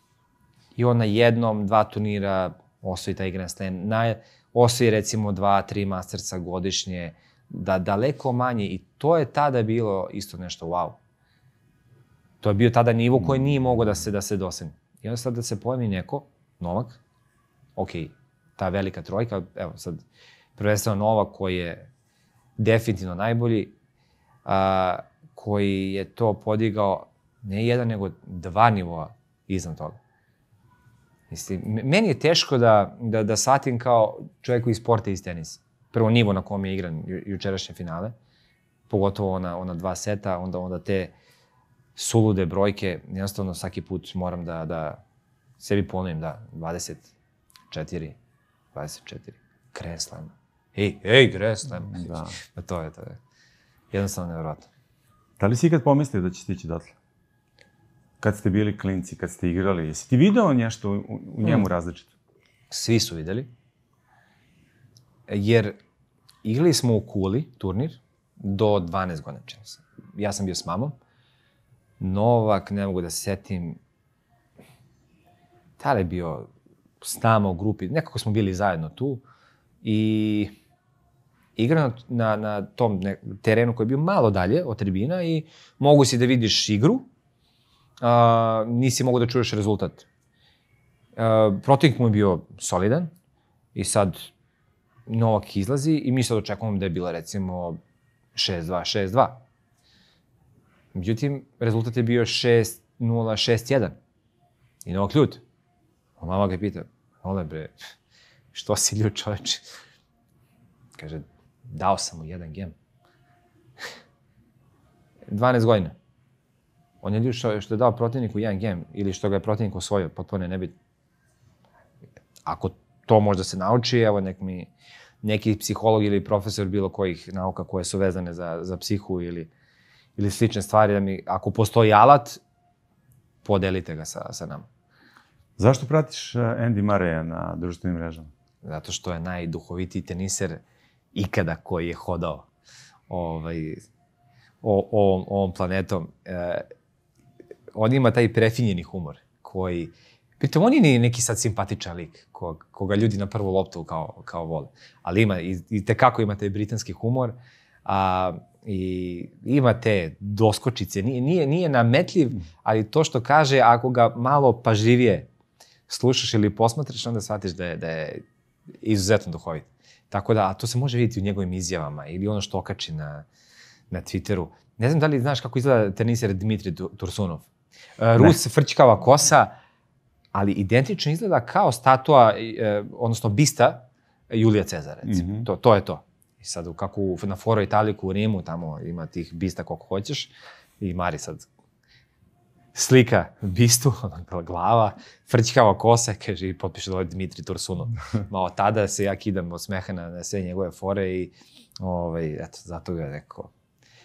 I on na jednom, dva turnira osvoji taj Grand Slam. Na, osvoji recimo dva, tri Mastersa godišnje. Da, daleko manje. I to je tada bilo isto nešto wow. To je bio tada nivo koji nije mogao da se, da se dosegne. I onda sad da se pojavi neko, Novak, okej, okay, ta velika trojka, evo sad, prvenstveno Novak koji je definitivno najbolji, a, koji je to podigao ne jedan, nego dva nivoa iznad toga. Mislim, meni je teško da, da, da shvatim kao čovjek koji sporta iz tenisa. Prvo nivo na kom je igran ju, jučerašnje finale, pogotovo ona, ona dva seta, onda, onda te sulude brojke, jednostavno svaki put moram da, da sebi ponovim da dvadeset četiri, dvadeset četiri, Grand Slam. Ej, ej, Grand Slam. Da. Da, to je, to je jednostavno nevjerojatno. Da li si ikad pomislio da će stići dotle? Kad ste bili klinci, kad ste igrali, jesi ti video nešto u, u njemu hmm. različito? Svi su videli. Jer igrali smo u Kuli, turnir, do dvanaest godina. Ja sam bio s mamom. Novak, ne mogu da se setim, tada je bio s nama u grupi, nekako smo bili zajedno tu i igra na, na, na tom ne, terenu koji je bio malo dalje od tribina i mogu si da vidiš igru, a, nisi mogu da čuješ rezultat. A, protivnik mu je bio solidan i sad Novak izlazi i mi sad očekujemo da je bila recimo šest dva, šest dva. Međutim, rezultat je bio šest nula, šest jedan. I Novak ljut. A mama ga pita, ole bre, što si ljut čoveče? Kaže, dao sam mu jedan gem. dvanaest godina. On je ljut što, što je dao protivniku jedan gem ili što ga je protivnik osvojio, potpuno je nebitno. Ako to možda se nauči, evo nek mi neki psiholog ili profesor bilo kojih nauka koje su vezane za, za psihu ili ili slične stvari, da mi, ako postoji alat, podelite ga sa, sa nama. Zašto pratiš Andy Murraya na društvenim mrežama? Zato što je najduhovitiji teniser ikada koji je hodao ovaj, o, o, ovom planetom. E, on ima taj prefinjeni humor koji... Pritom, on je neki sad simpatičan lik kog, koga ljudi na prvu loptu kao, kao vole. Ali ima, i, i tekako ima taj britanski humor. A, i ima te doskočice, nije, nije, nije nametljiv, ali to što kaže, ako ga malo pažljivije slušaš ili posmatraš, onda shvatiš da je, da je izuzetno duhovit. Tako da, a to se može vidjeti u njegovim izjavama ili ono što okači na, na Twitteru. Ne znam da li znaš kako izgleda teniser Dmitri Tursunov. Rus, frčkava kosa, ali identično izgleda kao statua, odnosno bista Julija Cezara, recimo. Mm-hmm. To, to je to. I sad, kako na Foro Italiku u Rimu, tamo ima tih bista koliko hoćeš. I Mari sad slika bistu, glava, frčkava kosa, kaže, i potpiše dole Dmitri Tursunov. Malo tada se ja kidam od smeha na, na sve njegove fore i ovaj, eto, zato ga je rekao.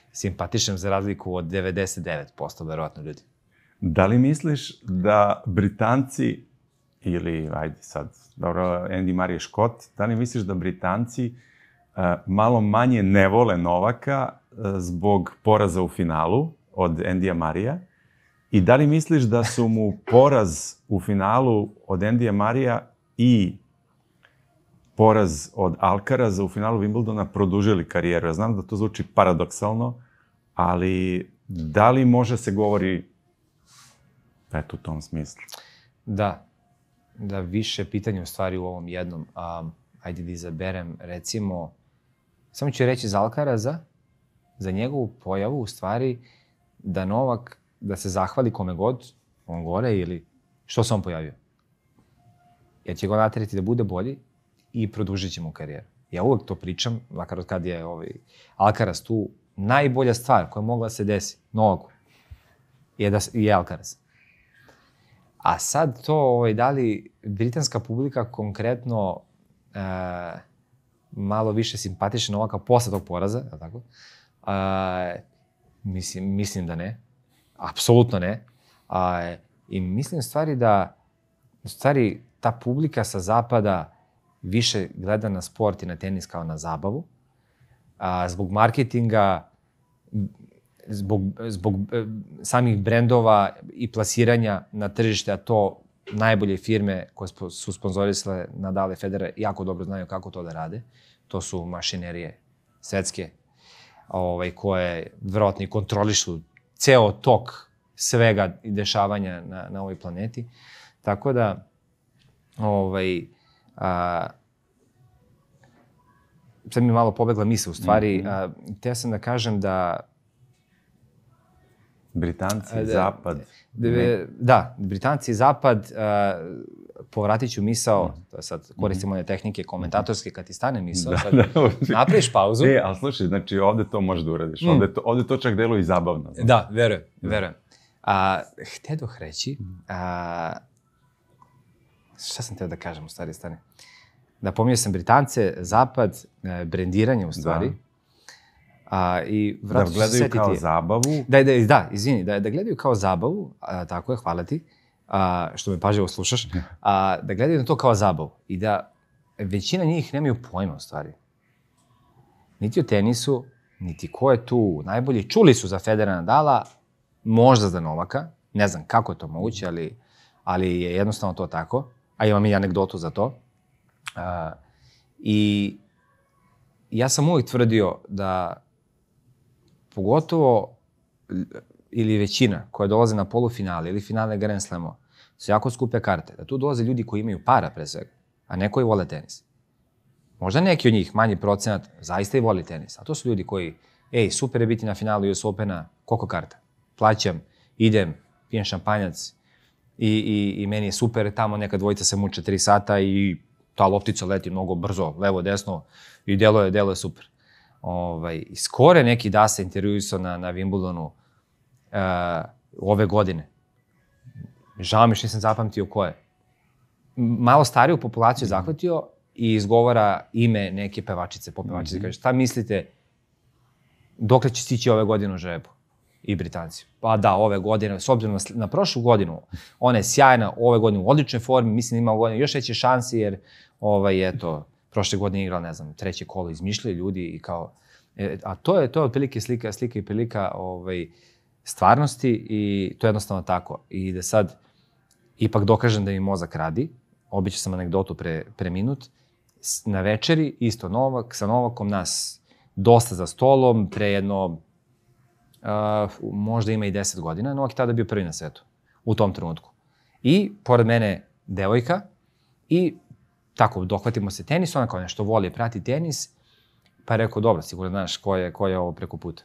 simpatičan za razliku od devedeset devet posto verovatno ljudi. Da li misliš da Britanci, ili, ajde sad, dobro, Andy Murray Scott, da li misliš da Britanci uh, malo manje ne vole Novaka uh, zbog poraza u finalu od Andyja Murraya? I da li misliš da su mu poraz u finalu od Andyja Murraya i poraz od Alcaraza u finalu Wimbledona produžili karijeru? Ja znam da to zvuči paradoksalno, ali da li može se govori eto u tom smislu? Da. Da više pitanja u stvari u ovom jednom. Um, ajde da izaberem, recimo, samo ću reći za Alcaraza, za njegovu pojavu u stvari da Novak, da se zahvali kome god, on gore ili što se on pojavio. Jer će ga nateriti da bude bolji i produžit će mu karijeru. Ja uvek to pričam, makar od kad je ovaj Alcaraz tu, najbolja stvar koja je mogla da se desi Novaku je, da, je Alcaraz. A sad to, ovaj, da li britanska publika konkretno e, malo više simpatična Novaka posle tog poraza, je li tako? E, mislim, mislim da ne. Apsolutno ne. A, I mislim u stvari da u stvari ta publika sa zapada više gleda na sport i na tenis kao na zabavu. A, zbog marketinga, zbog, zbog samih brendova i plasiranja na tržište, a to najbolje firme koje su sponzorisale Nadal i Federer jako dobro znaju kako to da rade. To su mašinerije svetske, ovaj, koje verovatno i kontrolišu ceo tok svega i dešavanja na, na ovoj planeti. Tako da, ovaj, a, sad mi je malo pobegla misla u stvari. Mm-hmm. a, te sam da kažem da Britanci, da, Zapad. Da, da, Britanci i Zapad, uh, povratit ću misao, mm. to sad koristimo one tehnike komentatorske, kad ti stane misao, da, sad da, napraviš pauzu. E, ali slušaj, znači ovde to možeš da uradiš, mm. ovde, to, ovde to čak deluje i zabavno. Znači. Da, verujem, verujem. A, htedoh reći, a, šta sam teo da kažem u stvari stane? Da pominjao sam Britance, Zapad, brendiranje u stvari. Da. A, i da gledaju kao zabavu. Da, da, da, izvini, da, da gledaju kao zabavu, a, tako je, hvala ti, a, što me pažljivo slušaš, a, da gledaju na to kao zabavu i da većina njih nemaju pojma u stvari. Niti o tenisu, niti ko je tu najbolji. Čuli su za Federera, Nadala, možda za Novaka, ne znam kako je to moguće, ali, ali je jednostavno to tako, a imam i anegdotu za to. A, I ja sam uvijek tvrdio da pogotovo, ili većina koja dolaze na polufinale ili finale Grand Slama, su jako skupe karte. Da tu dolaze ljudi koji imaju para pre svega, a ne koji vole tenis. Možda neki od njih, manji procenat, zaista i voli tenis. A to su ljudi koji, ej, super je biti na finalu U S Opena, koliko karta? Plaćam, idem, pijem šampanjac i, i, i meni je super, tamo neka dvojica se muče tri sata i ta loptica leti mnogo brzo, levo, desno i delo je, delo je super. Ovaj, skore neki da se intervjuisao na, na Wimbledonu uh, ove godine. Žao mi što nisam zapamtio ko je. Malo stariju populaciju mm-hmm. zahvatio i izgovara ime neke pevačice, popevačice. Mm-hmm. Kaže, šta mislite, dokle će stići ove godine u žrebu? I Britanci. Pa da, ove godine, s obzirom na, na prošlu godinu, ona je sjajna, ove godine u odličnoj formi, mislim da ima godine još veće šanse, jer ovaj, eto, prošle godine igrala, ne znam, treće kolo, izmišljaju ljudi i kao... E, a to je, to je otprilike slika, slika i prilika ovaj, stvarnosti i to je jednostavno tako. I da sad ipak dokažem da mi mozak radi, običao sam anegdotu pre, pre minut, na večeri isto Novak, sa Novakom nas dosta za stolom, pre jedno, uh, možda ima i deset godina, Novak je tada bio prvi na svetu, u tom trenutku. I pored mene devojka i tako, dohvatimo se tenis, ona kao nešto voli, prati tenis, pa je rekao, dobro, sigurno znaš ko je, ko je ovo preko puta.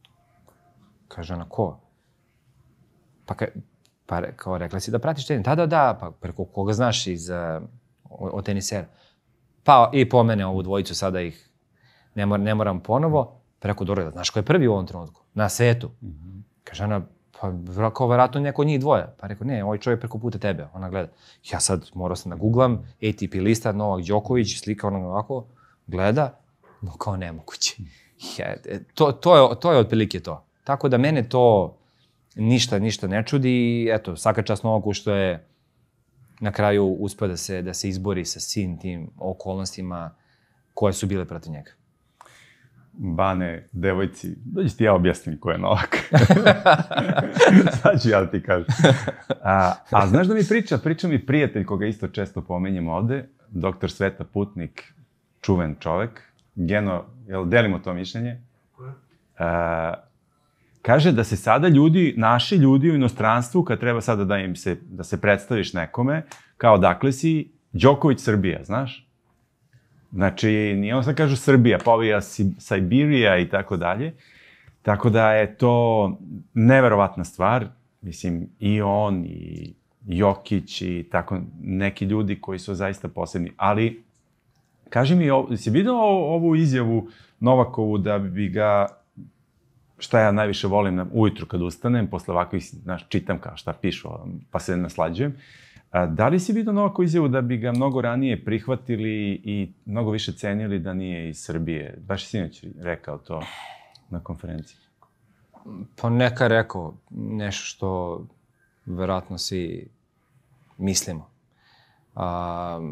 Kaže ona, ko? Pa, ka, pa kao rekla si da pratiš tenis. Da, da, da, pa preko koga znaš iz, uh, od tenisera. Pa i pomene ovu dvojicu, sada ih ne, mor, ne moram ponovo. Pa rekao, dobro, znaš ko je prvi u ovom trenutku? Na svetu. Mm-hmm. Kaže ona, pa kao vjerojatno neko od njih dvoje. Pa rekao, ne, ovaj čovjek preko puta tebe. Ona gleda. Ja sad morao sam da googlam, A T P lista, Novak Đoković, slika ona ovako, gleda, no kao nemoguće. To, to, je, to je otprilike to. Tako da mene to ništa, ništa ne čudi i eto, svaka čast Novaku što je na kraju uspio da se, da se izbori sa svim tim okolnostima koje su bile protiv njega. Bane, devojci, dođi ti ja objasnim ko je Novak. Sad ću ja da ti kažem. A, a znaš da mi priča, priča mi prijatelj koga isto često pominjem ovde, doktor Sveta Putnik, čuven čovek, Geno, jel delimo to mišljenje? A, kaže da se sada ljudi, naši ljudi u inostranstvu, kad treba sada da im se, da se predstaviš nekome, kao dakle si, Đoković Srbija, znaš? Znači, nije on sad kažu Srbija, pa ovija Sibirija i tako dalje. Tako da je to neverovatna stvar. Mislim, i on, i Jokić, i tako neki ljudi koji su zaista posebni. Ali, kaži mi, si vidio ovu izjavu Novakovu da bi ga, šta ja najviše volim ujutru kad ustanem, posle ovakvih, znaš, čitam kao šta pišu, pa se naslađujem. Da li si vidio Novakovu izjavu da bi ga mnogo ranije prihvatili i mnogo više cenili da nije iz Srbije? Baš je sinoć rekao to na konferenciji. Pa neka je rekao nešto što verovatno svi mislimo. A,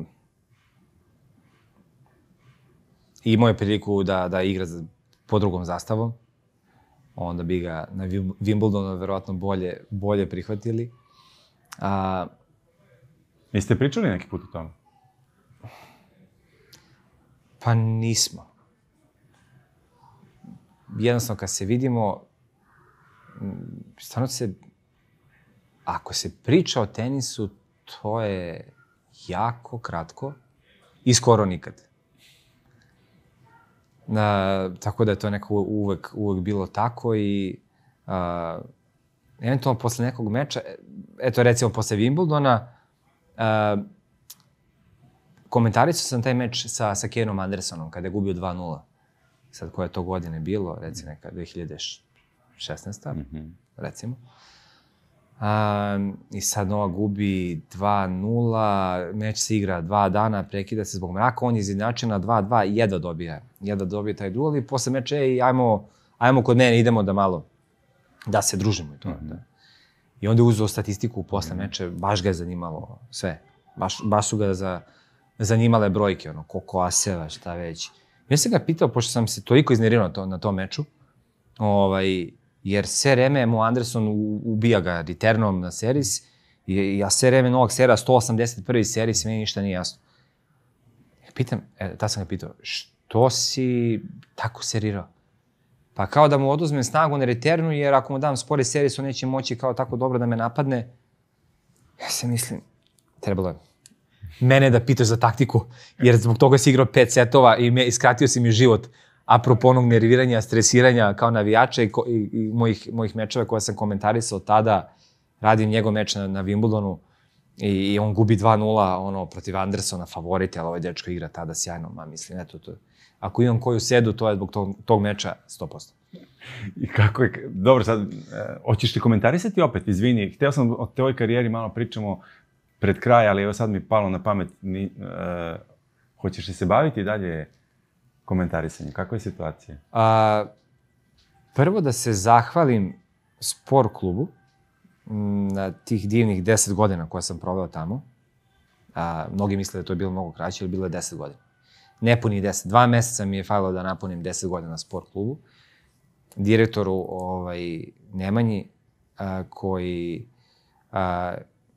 imao je priliku da, da igra pod drugom zastavom. Onda bi ga na Wimbledonu verovatno bolje, bolje prihvatili. A, Jeste pričali neki put o tome? Pa nismo. Jednostavno, kad se vidimo, stvarno se, ako se priča o tenisu, to je jako kratko i skoro nikad. A, tako da je to nekako uvek, uvek bilo tako i a, eventualno posle nekog meča, eto recimo posle Wimbledona, Uh, komentarisao sam taj meč sa, sa Kenom Andersonom kada je gubio dva nula. Sad koje je to godine bilo, recimo neka dve hiljade šesnaesta. Mm-hmm. Recimo. Um, I sad Novak gubi dva nula, meč se igra dva dana, prekida se zbog mraka, on je izjednačen na dva dva i jedva dobija. Jedva dobija taj duel i posle meča, ej, ajmo, ajmo kod mene, idemo da malo, da se družimo i to. Mm-hmm. Da. I onda je uzeo statistiku posle meča, baš ga je zanimalo sve. Baš, baš su ga za, zanimale brojke, ono, koliko aseva, šta već. Ja sam ga pitao, pošto sam se toliko iznervirao na, to, na tom meču, ovaj, jer sve vreme Mo Anderson ubija ga returnom na seris, i ja sve vreme Novak sera sto osamdeset prvi seris, meni ništa nije jasno. Ja pitam, e, ta sam ga pitao, što si tako serirao? Pa kao da mu oduzmem snagu na returnu, jer ako mu dam spori seris, on neće moći kao tako dobro da me napadne. Ja se mislim, trebalo je mene da pitaš za taktiku, jer zbog toga si igrao pet setova i me, iskratio si mi život. Apropo onog nerviranja, stresiranja kao navijača i, ko, i, i mojih, mojih mečeva koje sam komentarisao tada, radim njegov meč na, na Wimbledonu i, i on gubi dva nula ono, protiv Andersona, favorite, ali ovaj dečko igra tada sjajno, ma mislim, eto to. Ako imam koju sedu, to je zbog tog, tog meča sto posto. I kako je, dobro sad, e, hoćeš li komentarisati opet, izvini, hteo sam o tvojoj karijeri malo pričamo pred kraj, ali evo sad mi palo na pamet, ni, e, hoćeš li se baviti dalje komentarisanjem, kakva je situacija? A, prvo da se zahvalim Sport klubu na tih divnih deset godina koje sam proveo tamo. A, mnogi misle da to je bilo mnogo kraće, ali bilo je deset godina. Nepuni deset. Dva meseca mi je falilo da napunim deset godina na Sport klubu. Direktoru ovaj, Nemanji, a, koji a,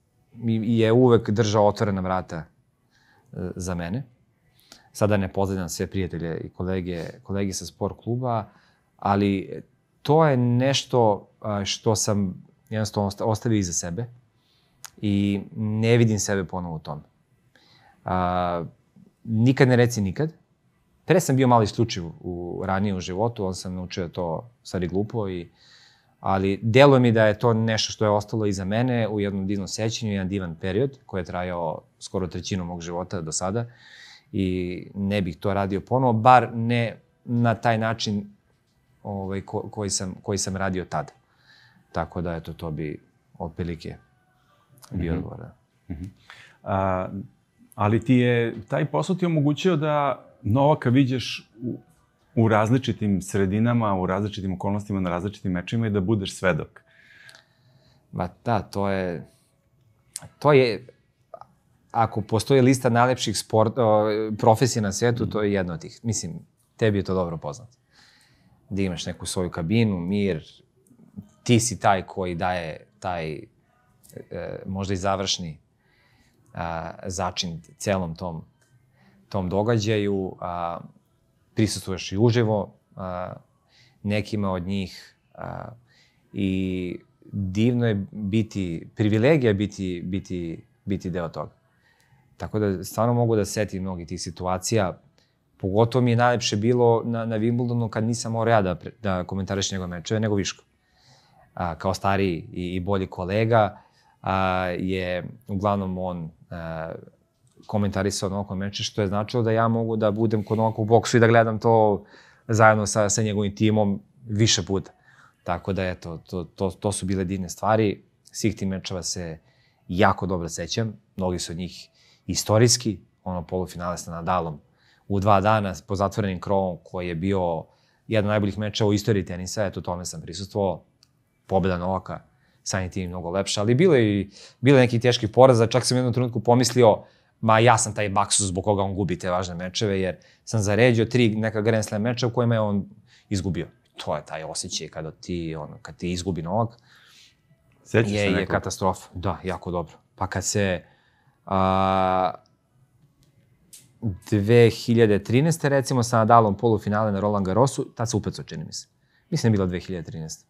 je uvek držao otvorena vrata a, za mene. Sada ne pozdravljam sve prijatelje i kolege, kolege sa Sport kluba, ali to je nešto a, što sam jednostavno ostavio iza sebe i ne vidim sebe ponovo u tome. A, Nikad ne reci nikad. Pre sam bio malo isključiv u, ranije u životu, on sam naučio to stvari glupo, i, ali deluje mi da je to nešto što je ostalo iza mene u jednom divnom sećanju, jedan divan period koji je trajao skoro trećinu mog života do sada i ne bih to radio ponovo, bar ne na taj način ovaj, ko, koji, sam, koji sam radio tada. Tako da, eto, to bi otprilike bio mm-hmm. odgovor. Mm-hmm. A, ali ti je, taj posao ti omogućio da Novaka viđeš u, u različitim sredinama, u različitim okolnostima, na različitim mečima i da budeš svedok. Ma da, to je... To je... Ako postoji lista najlepših sport, profesija na svijetu, to je jedna od tih. Mislim, tebi je to dobro poznato. Da imaš neku svoju kabinu, mir, ti si taj koji daje taj e, možda i završni a, začin celom tom, tom događaju. A, prisustvuješ i uživo a, nekima od njih a, i divno je biti, privilegija je biti, biti, biti deo toga. Tako da stvarno mogu da setim mnogi tih situacija. Pogotovo mi je najlepše bilo na, na Wimbledonu kad nisam morao ja da, da komentariš njegove mečeve, nego Viško. A, kao stariji i, i bolji kolega a, je uglavnom on a, komentarisao Novakov meče, što je značilo da ja mogu da budem kod Novaka u boksu i da gledam to zajedno sa, sa njegovim timom više puta. Tako da, eto, to, to, to su bile divne stvari. Svih tih mečeva se jako dobro sećam. Mnogi su od njih istorijski. Ono polufinale sa Nadalom u dva dana po zatvorenim krovom, koji je bio jedan od najboljih mečeva u istoriji tenisa. Eto, tome sam prisustvovao. Pobjeda Novaka, samim tim mnogo lepša. Ali bilo je i bilo nekih teških poraza. Čak sam u jednom trenutku pomislio, ma ja sam taj baksus zbog koga on gubi te važne mečeve, jer sam zaređio tri neka Grand Slam meča u kojima je on izgubio. To je taj osjećaj kada ti, ono, kad ti izgubi Novak, Sjećaš je, se je katastrofa. Da, jako dobro. Pa kad se a, dve hiljade trinaeste recimo sa Nadalom polufinale na Roland Garrosu, tad se upecao, čini mi se. Mislim da je bilo dve hiljade trinaeste.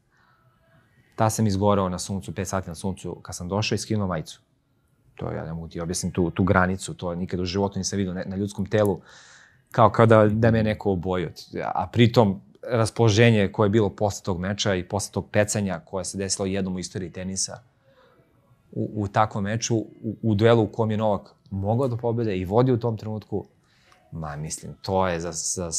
Tad sam izgorao na suncu, pet sati na suncu, kad sam došao i skinuo majicu. To ja ne mogu ti objasniti tu, tu granicu, to nikad u životu nisam vidio na, na ljudskom telu, kao, kao da, da me neko obojio. A pritom, raspoloženje koje je bilo posle tog meča i posle tog pecanja koje se desilo jednom u istoriji tenisa u, u takvom meču, u, u duelu u kom je Novak mogao da pobede i vodi u tom trenutku, ma mislim, to je za, za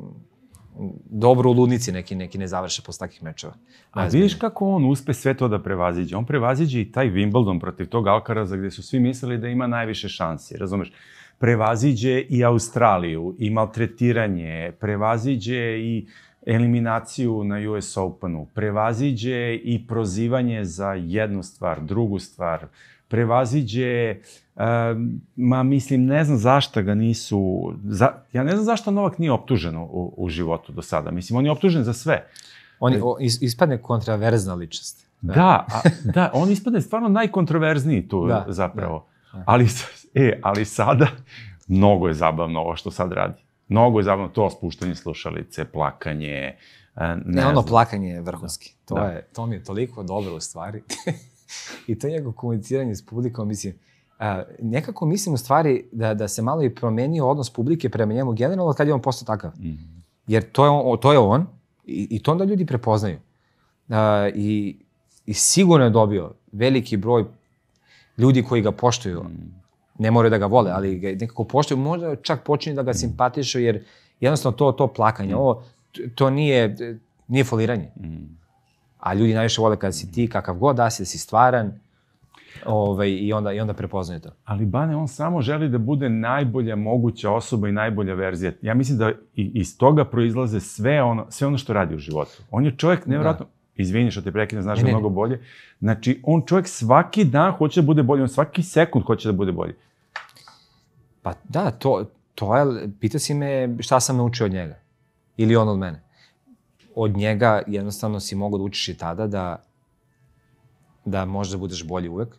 dobro u ludnici neki, neki ne završe posle takih mečeva. A vidiš kako on uspe sve to da prevaziđe? On prevaziđe i taj Wimbledon protiv tog Alcaraza gde su svi mislili da ima najviše šansi, razumeš? Prevaziđe i Australiju, i maltretiranje, prevaziđe i eliminaciju na U S Openu, prevaziđe i prozivanje za jednu stvar, drugu stvar, prevaziđe, uh, ma mislim, ne znam zašto ga nisu, za, ja ne znam zašto Novak nije optužen u, u životu do sada, mislim, on je optužen za sve. On je, o, is, ispadne kontraverzna ličnost. Da, da, a, da on ispadne stvarno najkontroverzniji tu da, zapravo. Da, da. Ali, e, ali sada, mnogo je zabavno ovo što sad radi. Mnogo je zabavno to spuštanje slušalice, plakanje, ne, ne ono plakanje je vrhunski. To, da. je, to mi je toliko dobro u stvari. I to njegovo komuniciranje s publikom, mislim, a, nekako mislim u stvari da, da se malo i promenio odnos publike prema njemu generalno kad je on postao takav. Mm. Jer to je on, to je on i, i to onda ljudi prepoznaju. A, i, I sigurno je dobio veliki broj ljudi koji ga poštuju. Mm. Ne moraju da ga vole, ali ga nekako poštuju, možda čak počinju da ga simpatišu, jer jednostavno to, to plakanje, mm. ovo, to nije, nije foliranje. Mm. A ljudi najviše vole kada si ti, kakav god da si, da si stvaran, ovaj, i, onda, i onda prepoznaju to. Ali Bane, on samo želi da bude najbolja moguća osoba i najbolja verzija. Ja mislim da iz toga proizlaze sve ono, sve ono što radi u životu. On je čovjek, nevjerojatno, da. Izvini što te prekidam, znaš da je mnogo bolje. Znači, on čovjek svaki dan hoće da bude bolji, on svaki sekund hoće da bude bolji. Pa da, to, to je, pita si me šta sam naučio od njega. Ili on od mene. Od njega jednostavno si mogao da učiš i tada da, da možeš da budeš bolji uvek.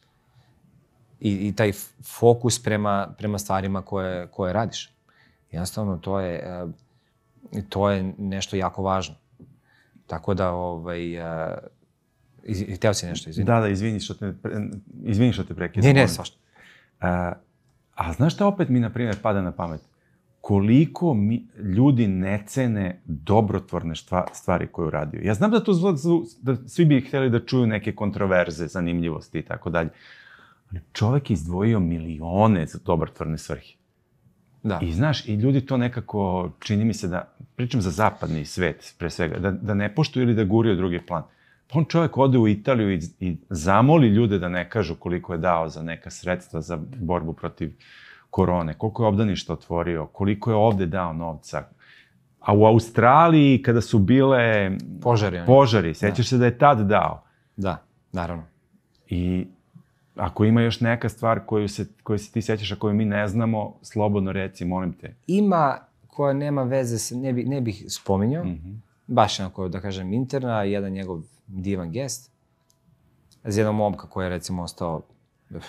I, i taj fokus prema, prema stvarima koje, koje radiš. Jednostavno, to je, to je nešto jako važno. Tako da, ovaj, uh, iz, hteo si nešto, izvini. Da, da, izvini što te, izvini što te prekidam. Ne, ne, svašta. Uh, a znaš šta opet mi, na primjer, pada na pamet? Koliko mi, ljudi ne cene dobrotvorne štva, stvari koje uradio. Ja znam da to da svi bi htjeli da čuju neke kontroverze, zanimljivosti i tako dalje. Ali čovjek je izdvojio milione za dobrotvorne svrhe. Da. I znaš, i ljudi to nekako, čini mi se da, pričam za zapadni svet, pre svega, da, da ne poštuju ili da guriju drugi plan. Pa on čovjek ode u Italiju i, i zamoli ljude da ne kažu koliko je dao za neka sredstva za borbu protiv korone, koliko je obdaništa otvorio, koliko je ovde dao novca. A u Australiji, kada su bile požari, požari sećaš se da je tad dao? Da, naravno. I ako ima još neka stvar koju se, koju se ti sećaš, a koju mi ne znamo, slobodno reci, molim te. Ima koja nema veze, s, ne, bi, ne bih spominjao, Mm-hmm. baš onako, da kažem, interna, jedan njegov divan gest, za jednog momka koji je, recimo, ostao uf,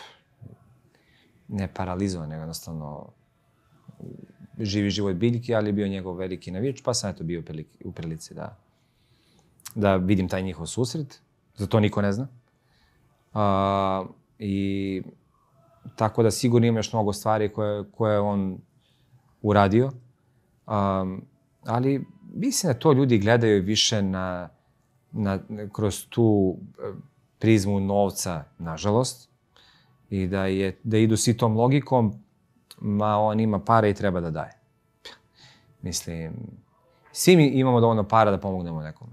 ne paralizovan, nego jednostavno živi život biljke, ali je bio njegov veliki navijač, pa sam eto bio u prilici da, da vidim taj njihov susret. Za to niko ne zna. A, I tako da sigurno ima još mnogo stvari koje, koje je on uradio. Um, ali mislim da to ljudi gledaju više na, na, kroz tu prizmu novca, nažalost. I da, je, da idu svi tom logikom, ma on ima para i treba da daje. Mislim, svi mi imamo dovoljno para da pomognemo nekome.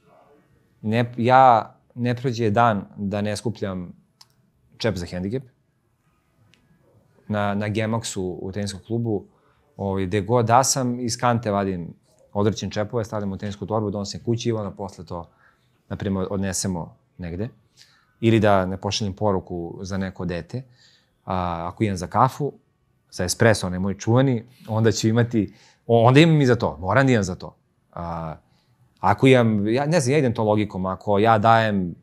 Ne, ja ne prođe dan da ne skupljam čep za hendikep. Na, na Gemaxu u teniskom klubu, ovaj, gde god da sam, iz kante vadim odrećen čepove, stavljam u tenisku torbu, donosim kući i onda posle to, na primjer, odnesemo negde. Ili da ne pošaljem poruku za neko dete. A, ako idem za kafu, za espresso, onaj moj čuvani, onda ću imati, onda imam i za to, moram da imam za to. A, ako imam, ja ne znam, ja idem to logikom, ako ja dajem,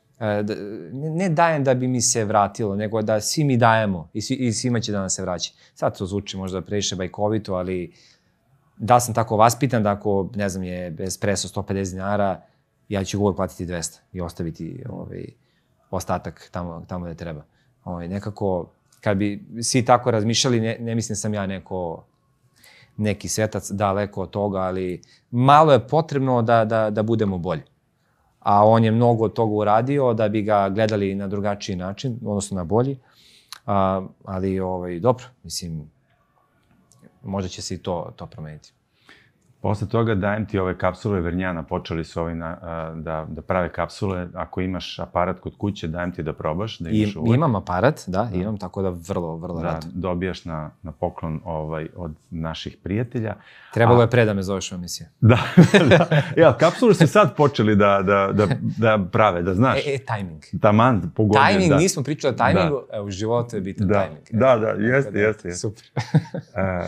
ne dajem da bi mi se vratilo, nego da svi mi dajemo i, svi, i svima će da nam se vraća. Sad to zvuči možda previše bajkovito, ali da sam tako vaspitan da ako, ne znam, je espresso sto pedeset dinara, ja ću uvijek platiti dvesta i ostaviti ovaj, ostatak tamo, tamo gde treba. Ovaj, nekako, kad bi svi tako razmišljali, ne, ne mislim sam ja neko, neki svetac daleko od toga, ali malo je potrebno da, da, da budemo bolji. A on je mnogo od toga uradio da bi ga gledali na drugačiji način, odnosno na bolji. A, ali ovaj, dobro, mislim, možda će se i to, to promeniti. Posle toga dajem ti ove kapsule Vernjana, počeli su ovi na, da, da prave kapsule. Ako imaš aparat kod kuće, dajem ti da probaš. Da I, imam aparat, da, da, imam, tako da vrlo, vrlo da, rado. Dobijaš na, na poklon ovaj, od naših prijatelja. Trebalo A, je pre da me zoveš u emisiju. Da, da. Ja, kapsule su sad počeli da, da, da, da prave, da znaš. E, e, tajming. Taman, pogodio. Tajming, da. nismo pričali o tajmingu, da. E, u životu je bitan da. tajming. Da, da, jeste, da, jeste. Super. uh,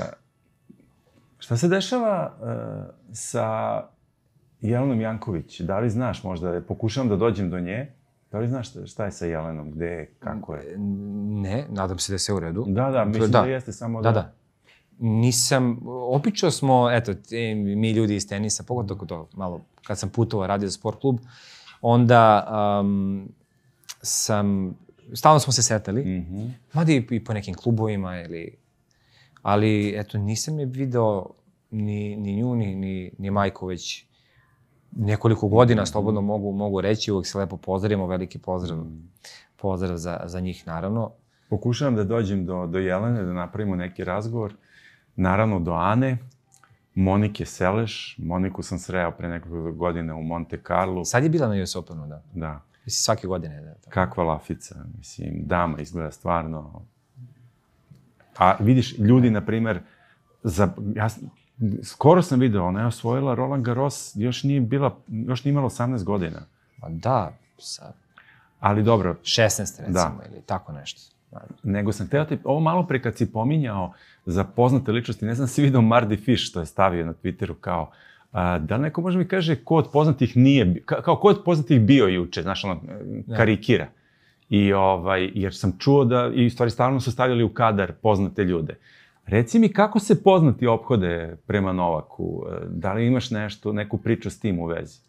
Šta se dešava uh, sa Jelenom Janković? Da li znaš možda, pokušavam da dođem do nje, da li znaš šta je sa Jelenom, gde je, kako je? Ne, nadam se da je sve u redu. Da, da, mislim da, da jeste samo da... Da, da. Nisam, obično smo, eto, mi ljudi iz tenisa, pogotovo to malo, kad sam putovao, radio za sport klub, onda um, sam, stalno smo se setali, Mm-hmm. mada i, i po nekim klubovima ili... Ali, eto, nisam je video ni, ni nju, ni, ni, ni majku već nekoliko godina, slobodno mogu, mogu reći, uvek se lepo pozdravimo, veliki pozdrav, pozdrav za, za njih, naravno. Pokušavam da dođem do, do Jelene, da napravimo neki razgovor, naravno do Ane, Monike Seleš. Moniku sam sreo pre nekoliko godina u Monte Carlo. Sad je bila na U S Openu, da. Da. Mislim, svake godine. Da, tako. Kakva lafica, mislim, dama izgleda stvarno... A vidiš, ljudi, na primer, za, ja, skoro sam video, ona je osvojila Roland Garros, još nije, bila, još nije imala osamnaest godina. Pa da, sad. Ali dobro. šesnaest, recimo, da. Ili tako nešto. Da. Nego sam hteo ti, ovo malo pre kad si pominjao za poznate ličnosti, ne znam da si video Mardy Fish, što je stavio na Twitteru kao, a, da li neko može mi kaže ko od poznatih nije, ka, kao ko od poznatih bio juče, znaš, ono, karikira. Ja. I ovaj, jer sam čuo da, i u stvari stalno su stavljali u kadar poznate ljude. Reci mi kako se poznati ophode prema Novaku? Da li imaš nešto, neku priču s tim u vezi?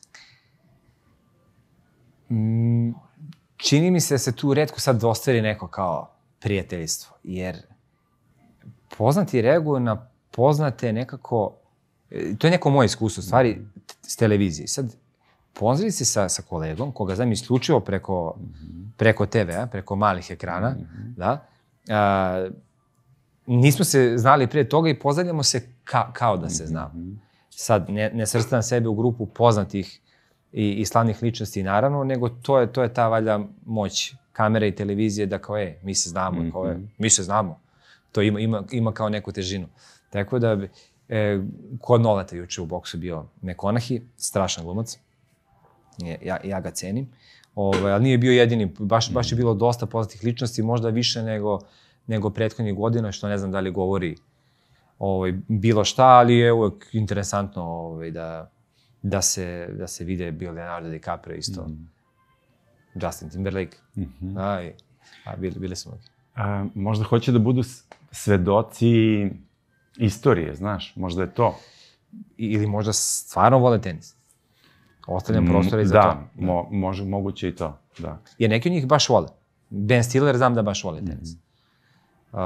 Mm, čini mi se da se tu retko sad ostvari neko kao prijateljstvo, jer poznati reaguju na poznate nekako, to je neko moje iskustvo, stvari s televizije. Sad, pozdravili se sa, sa kolegom, koga znam isključivo preko, mm-hmm. preko te ve a, preko malih ekrana, mm-hmm. da. A, nismo se znali prije toga i pozdravljamo se ka, kao da se znamo. Mm-hmm. Sad, ne, ne svrstavam sebe u grupu poznatih i, i slavnih ličnosti, naravno, nego to je, to je ta valjda moć kamere i televizije da kao, e, mi se znamo, mm-hmm. kao, e, mi se znamo. To ima, ima, ima kao neku težinu. Tako da, E, kod Noleta juče u boksu bio McConaughey, strašan glumac. Ja, ja ga cenim. Ove, ali nije bio jedini, baš, baš je bilo dosta poznatih ličnosti, možda više nego, nego prethodnih godina, što ne znam da li govori ovaj, bilo šta, ali je uvek interesantno ovaj, da, da, se, da se vide bio Leonardo DiCaprio isto. Mm. Justin Timberlake. Mm-hmm. A, i, a bili, bili smo. A, možda hoće da budu svedoci istorije, znaš, možda je to. I, ili možda stvarno vole tenis. Ostavljam prostora i za da, to. Da, mo, može, moguće i to, da. Jer neki od njih baš vole. Ben Stiller znam da baš vole tenis. Mm. Uh,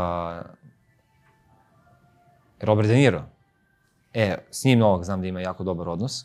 Robert De Niro. E, s njim Novak znam da ima jako dobar odnos.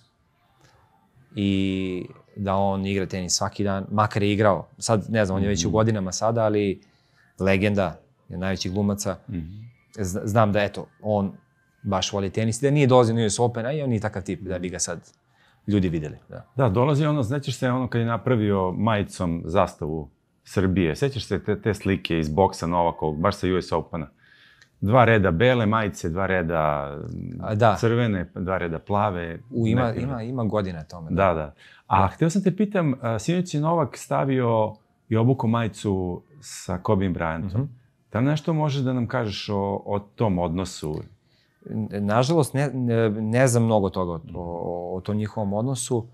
I da on igra tenis svaki dan, makar je igrao. Sad, ne znam, on je već u godinama sada, ali legenda, je najveći glumaca. Mm-hmm. Znam da, eto, on baš voli tenis, da nije dolazio na U S Opena i on nije takav tip da bi ga sad ljudi videli. Da, da dolazi ono, znaćeš se ono kad je napravio majicom zastavu Srbije. Sećaš se te, te slike iz boksa Novakovog, baš sa U S Opena. Dva reda bele majice, dva reda da. crvene, dva reda plave. U, ima, ima, ima godina tome. Da, da. da. A da. Htio sam te pitam, sinoć je Novak stavio i obuko majicu sa Kobe Bryantom. Mm-hmm. Da li nešto možeš da nam kažeš o, o tom odnosu? Nažalost, ne, ne, ne znam mnogo toga o, o, o tom njihovom odnosu.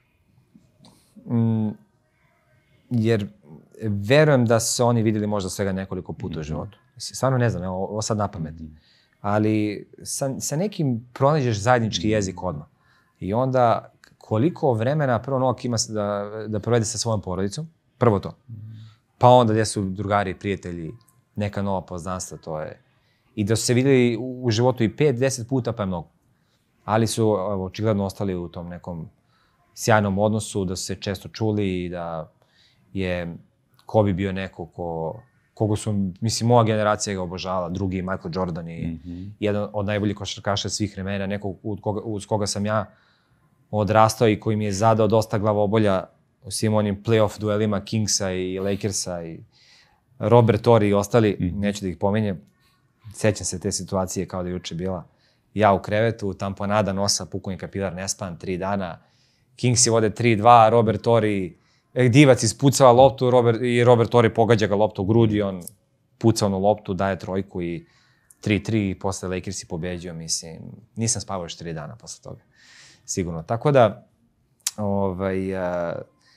Mm, jer verujem da se oni videli možda svega nekoliko puta mm-hmm. u životu. Stvarno ne znam, evo, ovo sad na pamet. Mm-hmm. Ali sa, sa nekim pronađeš zajednički jezik odmah. I onda koliko vremena prvo Novak ima da, da provede sa svojom porodicom, prvo to. Pa onda gdje su drugari i prijatelji, neka nova poznanstva, to je. I da su se videli u životu i pet, deset puta, pa je mnogo. Ali su evo, očigledno ostali u tom nekom sjajnom odnosu, da su se često čuli i da je Kobe bio neko ko, koga su, mislim, moja generacija ga obožavala, drugi Michael Jordan i mm-hmm. jedan od najboljih košarkaša svih vremena, neko uz koga, uz koga sam ja odrastao i koji mi je zadao dosta glavobolja u svim onim playoff duelima Kingsa i Lakersa i Robert Torrey i ostali, mm-hmm. neću da ih pominjem. Sećam se te situacije kao da je juče bila. Ja u krevetu, tamponada nosa, pukovni kapilar, nespan, tri dana. Kingsi vode tri dva, Robert Torrey, divac ispucava loptu Robert, i Robert Torrey pogađa ga loptu u grudi, on puca onu loptu, daje trojku i tri tri i posle Lakersi pobeđuju, mislim. Nisam spavao još tri dana posle toga. Sigurno. Tako da, ovaj, uh,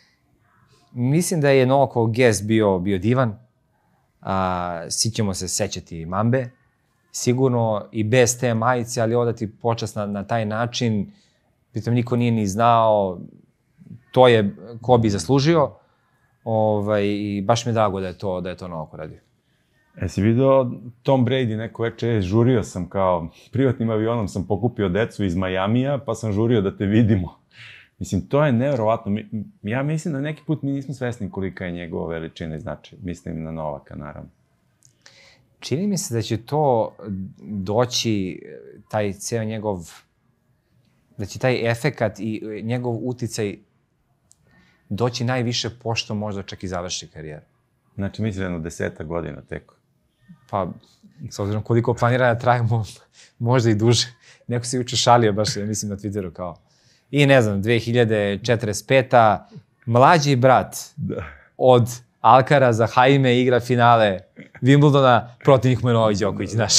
mislim da je Novakov gest bio, bio divan. A, svi ćemo se sećati Mambe, sigurno i bez te majice, ali odati počast na, na taj način, pritom niko nije ni znao, to je Kobe zaslužio, ovaj, i baš mi je drago da je to, da je to Novak uradio. E, si vidio Tom Brady neko večer, žurio sam kao, privatnim avionom sam pokupio decu iz Majamija, pa sam žurio da te vidimo. Mislim, to je nevjerovatno. Ja mislim da neki put mi nismo svesni kolika je njegova veličina i značaj. Mislim na Novaka, naravno. Čini mi se da će to doći, taj ceo njegov, da će taj efekat i njegov uticaj doći najviše pošto možda čak i završi karijeru. Znači, mislim jedno deseta godina teko. Pa, s obzirom koliko planira da trajemo, možda i duže. Neko se juče šalio baš, ja mislim, na Twitteru kao. I ne znam, dve hiljade četrdeset peta mlađi brat da. Od Alcaraza, Jaime igra finale Wimbledona, protiv njih mu je Novak Đoković, znaš.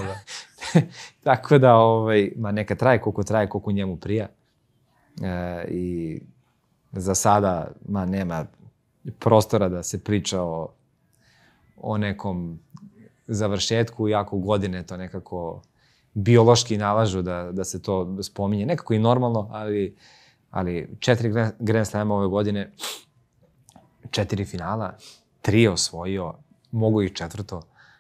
Tako da, ovaj, ma neka traje koliko traje, koliko njemu prija. E, I za sada, ma nema prostora da se priča o, o nekom završetku, iako godine to nekako biološki nalažu da, da se to spominje. Nekako i normalno, ali, ali četiri Grand Slama ove godine, četiri finala, tri je osvojio, mogu i četvrto.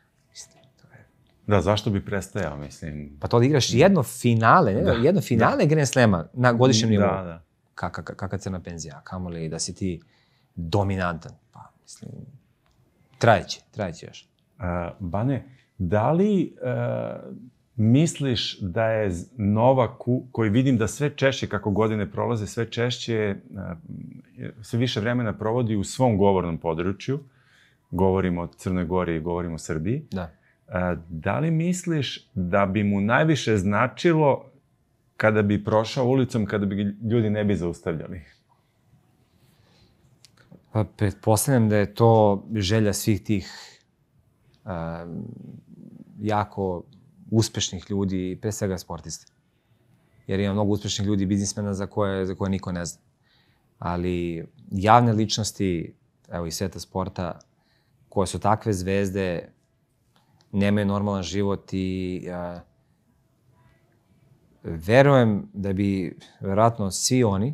Da, zašto bi prestajao, mislim? Pa to da igraš jedno finale, ne? Da. jedno finale da. Grand Slama na godišnjem nivou. Da, da. Kaka, kaka crna penzija, kamoli da si ti dominantan. Pa, mislim, trajeće, trajeće još. Uh, Bane, da li uh, misliš da je Novaku, koji vidim da sve češće, kako godine prolaze, sve češće, sve više vremena provodi u svom govornom području, govorimo o Crnoj Gori i govorimo o Srbiji, da. Da li misliš da bi mu najviše značilo kada bi prošao ulicom, kada bi ljudi ne bi zaustavljali? Pa, pretpostavljam da je to želja svih tih uh, jako uspešnih ljudi, pre svega sportista. Jer ima mnogo uspešnih ljudi, biznismena za koje, za koje niko ne zna. Ali javne ličnosti, evo i sveta sporta, koje su takve zvezde, nemaju normalan život i uh, verujem da bi verovatno svi oni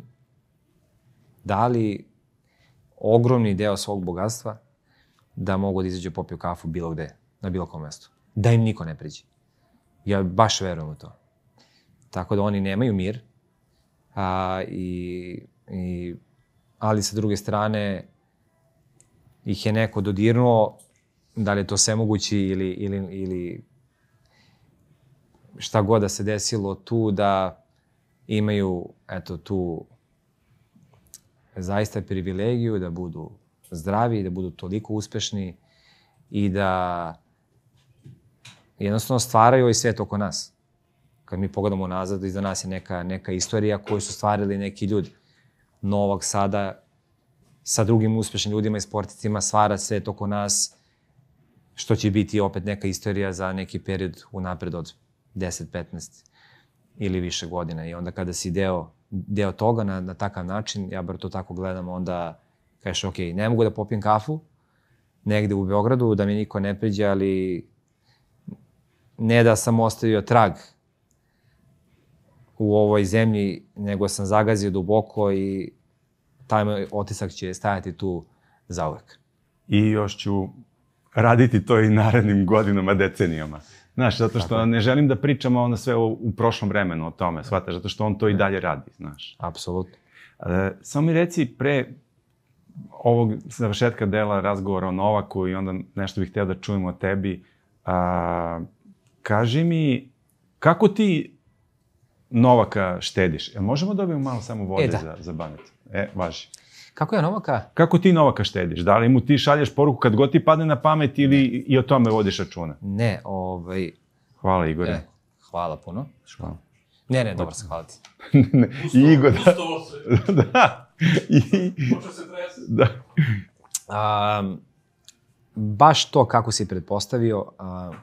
dali ogromni deo svog bogatstva da mogu da izađu popiju kafu bilo gde, na bilo kom mestu. Da im niko ne priđe. Ja baš verujem u to. Tako da oni nemaju mir, a, i, i, ali sa druge strane ih je neko dodirnuo, da li je to svemogući ili, ili, ili šta god da se desilo tu, da imaju eto, tu zaista privilegiju da budu zdravi, da budu toliko uspešni i da jednostavno stvaraju ovaj svijet oko nas. Kad mi pogledamo nazad, iza nas je neka, neka istorija koju su stvarili neki ljudi. Novak sada sa drugim uspešnim ljudima i sportistima stvara svijet oko nas, što će biti opet neka istorija za neki period unapred od deset, petnaest ili više godina. I onda kada si deo, deo toga na, na takav način, ja bar to tako gledam, onda kažeš, ok, ne mogu da popijem kafu negde u Beogradu, da mi niko ne priđe, ali ne da sam ostavio trag u ovoj zemlji, nego sam zagazio duboko i taj moj otisak će stajati tu zauvek. I još ću raditi to i narednim godinama, decenijama. Znaš, zato što Tako. ne želim da pričamo ono sve u, u prošlom vremenu o tome, shvataš, zato što on to i dalje radi, znaš. Apsolutno. E, samo mi reci, pre ovog završetka dela razgovora o Novaku i onda nešto bih hteo da čujemo o tebi, a, kaži mi, kako ti Novaka štediš? Jel možemo dobiti malo samo vode e, da. za, za banet? E, važi. Kako je Novaka? Kako ti Novaka štediš? Da li mu ti šalješ poruku kad god ti padne na pamet ili ne. i o tome vodiš računa? Ne, ovaj... Hvala, Igore. E, hvala puno. Hvala. Ne, ne, dobro se, hvala ti. I Igor, da. da. I... Počeo se trese. Da. Um, baš to kako si pretpostavio, uh,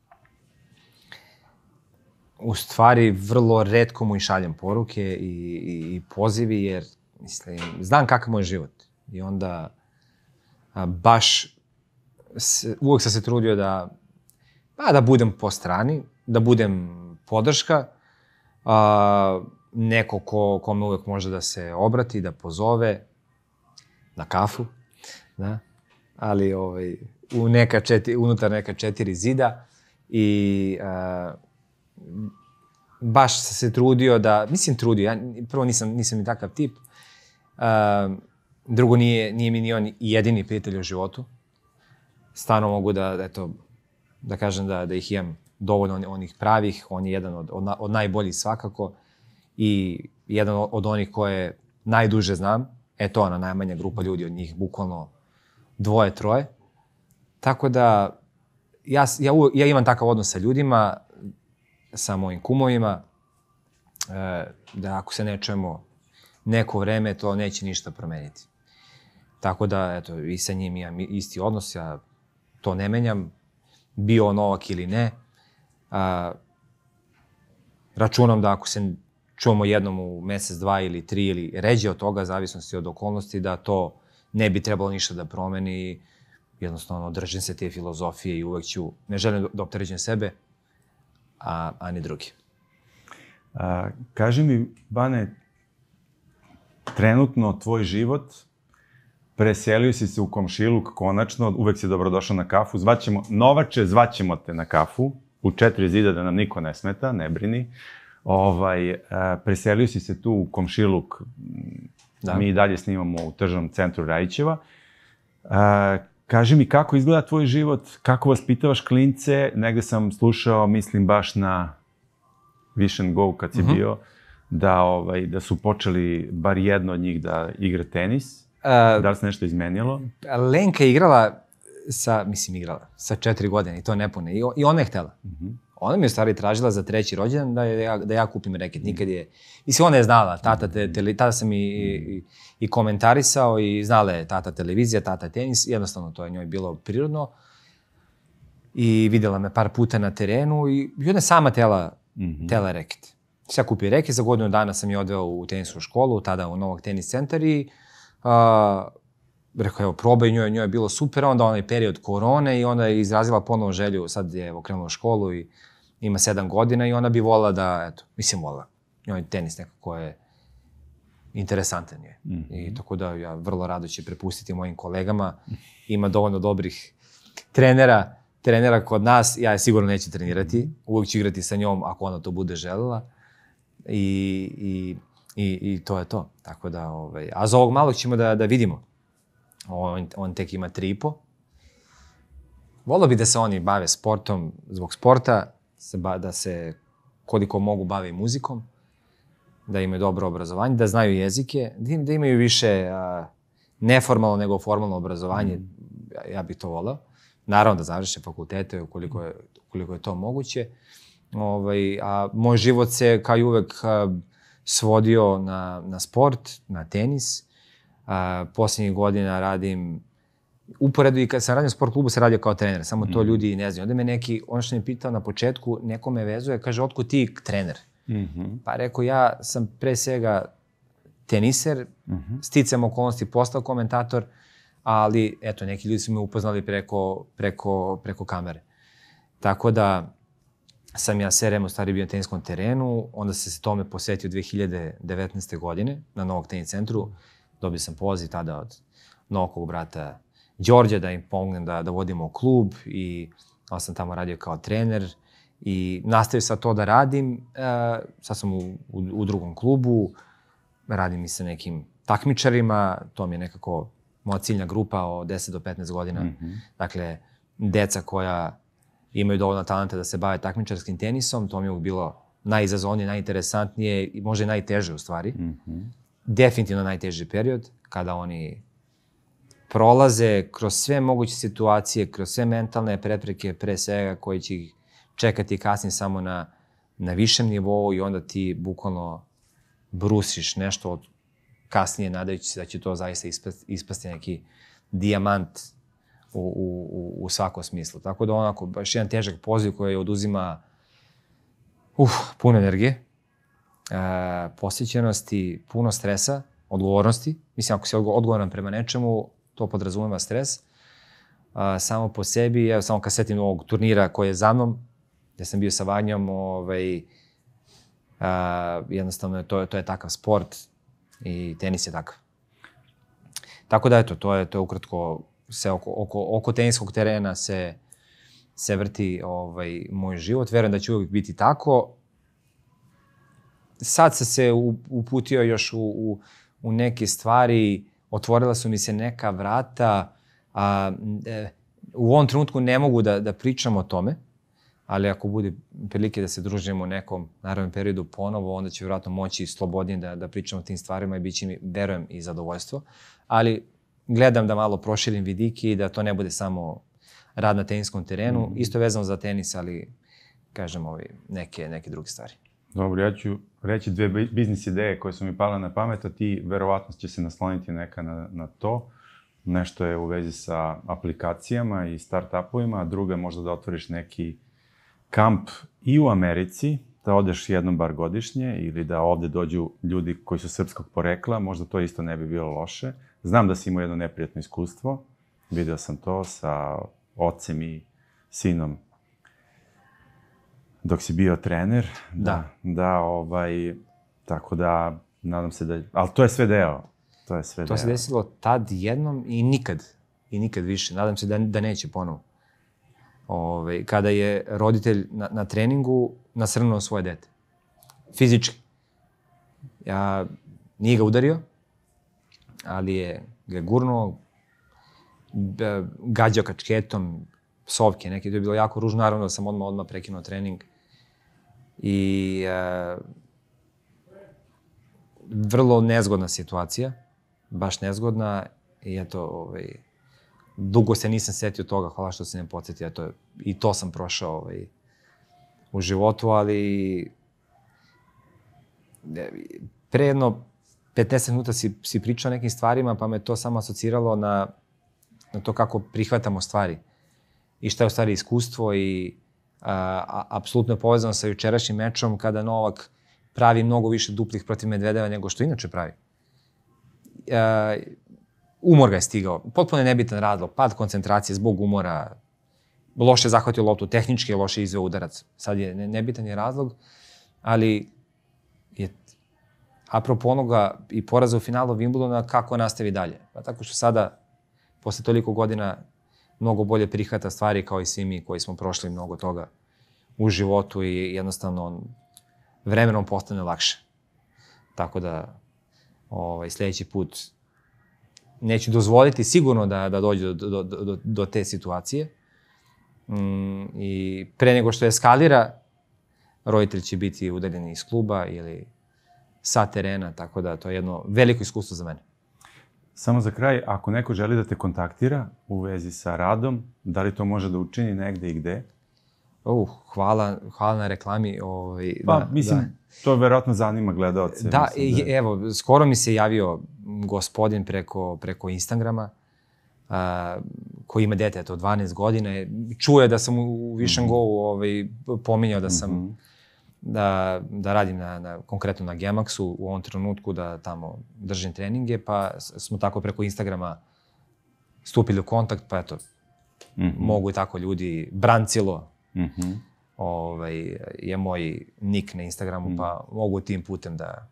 u stvari vrlo retko mu i šaljem poruke i, i, i pozivi, jer mislim, znam kakav moj život. I onda a, baš se, uvek sam se trudio da, pa, da budem po strani, da budem podrška, a, neko ko, kome uvek može da se obrati, da pozove na kafu, da? Ali ovaj, u neka četiri, unutar neka četiri zida i a, baš sam se trudio da, mislim trudio, ja prvo nisam, nisam ni takav tip, uh, drugo nije, nije mi ni on jedini prijatelj u životu. Stvarno mogu da, eto, da kažem da, da ih imam dovoljno onih pravih, on je jedan od, od, od najboljih svakako i jedan od onih koje najduže znam, eto ona najmanja grupa ljudi, od njih bukvalno dvoje, troje. Tako da ja, ja, ja imam takav odnos sa ljudima, sa mojim kumovima, da ako se ne čujemo neko vreme, to neće ništa promeniti. Tako da, eto, i sa njim imam isti odnos, ja to ne menjam, bio Novak ili ne. Računam da ako se čujemo jednom u mesec, dva ili tri ili ređe od toga, zavisnosti od okolnosti, da to ne bi trebalo ništa da promeni. Jednostavno, držim se te filozofije i uvek ću, ne želim da opterećujem sebe, a, a ni drugi. A, kaži mi, Bane, trenutno tvoj život, preselio si se u komšiluk konačno, uvek si dobrodošao na kafu, zvaćemo, Novače, zvaćemo te na kafu, u četiri zida da nam niko ne smeta, ne brini. Ovaj, a, preselio si se tu u komšiluk, da. Mi i dalje snimamo u tržnom centru Rajićeva. A, Kaži mi kako izgleda tvoj život, kako vaspitavaš klince, negde sam slušao, mislim baš na Wish and Go kad si uh-huh. bio, da, ovaj, da su počeli bar jedno od njih da igra tenis. Uh, da li se nešto izmenilo? Lenka je igrala sa, mislim, igrala, sa četiri godine i to nepune. I, i ona je htela. Mm-hmm. Ona mi je u stvari tražila za treći rođendan da, ja, da ja kupim reket. Nikad je... Mislim, ona je znala, tata, te, te, tada sam i, i, i komentarisao i znala je tata televizija, tata tenis. Jednostavno, to je njoj bilo prirodno. I vidjela me par puta na terenu i ona je sama tela, mm-hmm. tela reket. Sve kupi reket, za godinu dana sam je odveo u tenisku školu, tada u Novog tenis centar i a, rekao, evo, probaj, njoj, njoj je bilo super, onda onaj period korone i onda je izrazila ponovo želju, sad je evo, krenula u školu i ima sedam godina i ona bi volila da, eto, mislim volila, njoj tenis nekako je interesantan je. Mm-hmm. I tako da ja vrlo rado će prepustiti mojim kolegama, ima dovoljno dobrih trenera, trenera kod nas, ja je sigurno neću trenirati, uvijek ću igrati sa njom ako ona to bude želela i, i, i, i to je to. Tako da, ovaj, a za ovog malog ćemo da, da vidimo. On, on tek ima tri i po. Volio bi da se oni bave sportom, zbog sporta, se ba, da se koliko mogu bave muzikom, da imaju dobro obrazovanje, da znaju jezike, da, da imaju više a, neformalno nego formalno obrazovanje, mm. ja, ja bih to volio. Naravno da završe fakultete ukoliko je, ukoliko je to moguće. Ovaj, a moj život se kao i uvek a, svodio na, na sport, na tenis. A, posljednjih godina radim, uporedu i kad sam radio u sport klubu, sam radio kao trener, samo to mm. ljudi ne znaju. Onda me neki, ono što mi pitao na početku, neko me vezuje, kaže, otkud ti trener? Mm-hmm. Pa rekao, ja sam pre svega teniser, mm-hmm. sticam okolnosti postao komentator, ali eto, neki ljudi su me upoznali preko, preko, preko kamere. Tako da sam ja sve vreme u stvari bio na teniskom terenu, onda sam se tome posvetio dve hiljade devetnaeste. godine na Novog tenis centru. Dobio sam poziv tada od novog brata Đorđa da im pomognem da, da vodimo klub i onda sam tamo radio kao trener i nastavio sad to da radim. E, sad sam u, u, u drugom klubu, radim i sa nekim takmičarima, to mi je nekako moja ciljna grupa od deset do petnaest godina. Mm-hmm. Dakle, deca koja imaju dovoljno talenta da se bave takmičarskim tenisom, to mi je uvijek bilo najizazovnije, najinteresantnije i možda i najteže u stvari. Mm-hmm. Definitivno najteži period, kada oni prolaze kroz sve moguće situacije, kroz sve mentalne prepreke, pre svega, koji će ih čekati kasnije samo na, na višem nivou i onda ti bukvalno brusiš nešto od kasnije, nadajući se da će to zaista ispasti, ispasti neki dijamant u, u, u svakom smislu. Tako da onako, baš jedan težak poziv koji oduzima uf, puno energije, e, posvećenosti, puno stresa, odgovornosti. Mislim, ako si odgovoran prema nečemu, to podrazumeva stres. E, samo po sebi, evo, samo kad setim ovog turnira koji je za mnom, gde sam bio sa Vanjom, ovaj, e, jednostavno to, to je takav sport, i tenis je takav. Tako da, eto, to je, to je ukratko, se oko, oko, oko teniskog terena se, se vrti ovaj, moj život. Verujem da će uvijek biti tako. Sad sam se uputio još u, u, u neke stvari, otvorila su mi se neka vrata. A, e, u ovom trenutku ne mogu da, da pričam o tome, ali ako bude prilike da se družimo u nekom naravnom periodu ponovo, onda će vjerojatno moći slobodnije da, da pričamo o tim stvarima i bit će mi, verujem, i zadovoljstvo. Ali gledam da malo proširim vidike i da to ne bude samo rad na teniskom terenu, mm-hmm. isto vezano za tenis, ali kažem ovi, neke, neke druge stvari. Dobro, ja ću reći dve biznis ideje koje su mi pale na pamet, a ti verovatno će se nasloniti neka na, na to. Nešto je u vezi sa aplikacijama i start-upovima, a druga je možda da otvoriš neki kamp i u Americi, da odeš jednom bar godišnje ili da ovde dođu ljudi koji su srpskog porekla, možda to isto ne bi bilo loše. Znam da si imao jedno neprijatno iskustvo, video sam to sa ocem i sinom dok si bio trener. Da. Da, ovaj, tako da, nadam se da, ali to je sve deo. To je sve to deo. se desilo tad jednom i nikad, i nikad više. Nadam se da, da neće ponovo. Ove, kada je roditelj na, na treningu nasrnuo svoje dete. Fizički. Ja, nije ga udario, ali je ga gurnuo, gađao kačketom, psovke neke. To je bilo jako ružno, naravno da sam odmah, odmah prekinuo trening. I e, vrlo nezgodna situacija, baš nezgodna. I eto, ovaj, dugo se nisam setio toga, hvala što se ne podsjetio, to, i to sam prošao ovaj, u životu, ali pre jedno petnaest minuta si, si pričao o nekim stvarima, pa me to samo asociralo na, na to kako prihvatamo stvari i šta je u stvari iskustvo i a, a, apsolutno je povezano sa jučerašnjim mečom kada Novak pravi mnogo više duplih protiv Medvedeva nego što inače pravi. A, umor ga je stigao, potpuno je nebitan razlog, pad koncentracije zbog umora, loše zahvatio loptu, tehnički je loše izveo udarac, sad je nebitan je razlog, ali je apropo onoga i poraza u finalu Wimbledona, kako nastavi dalje. Pa tako što sada, posle toliko godina, mnogo bolje prihvata stvari kao i svi mi koji smo prošli mnogo toga u životu i jednostavno on vremenom postane lakše. Tako da ovaj, sljedeći put neću dozvoliti sigurno da, da dođe do, do, do, do te situacije. Mm, I pre nego što eskalira, roditelj će biti udaljeni iz kluba ili sa terena, tako da to je jedno veliko iskustvo za mene. Samo za kraj, ako neko želi da te kontaktira u vezi sa radom, da li to može da učini negde i gde? Uh, hvala, hvala na reklami. Ovaj, pa, da, mislim, da. To verovatno zanima gledaoce. Da, mislim, da, evo, skoro mi se javio gospodin preko, preko Instagrama, a, koji ima dete, eto, dvanaest godina. Čuje da sam u Vision Go ovaj, pominjao da sam mm-hmm. da, da radim na, na, konkretno na Gemaxu u ovom trenutku, da tamo držim treninge, pa smo tako preko Instagrama stupili u kontakt, pa eto, mm-hmm. mogu i tako ljudi, Brancilo, mm-hmm. ovaj, je moj nik na Instagramu, mm-hmm. pa mogu tim putem da,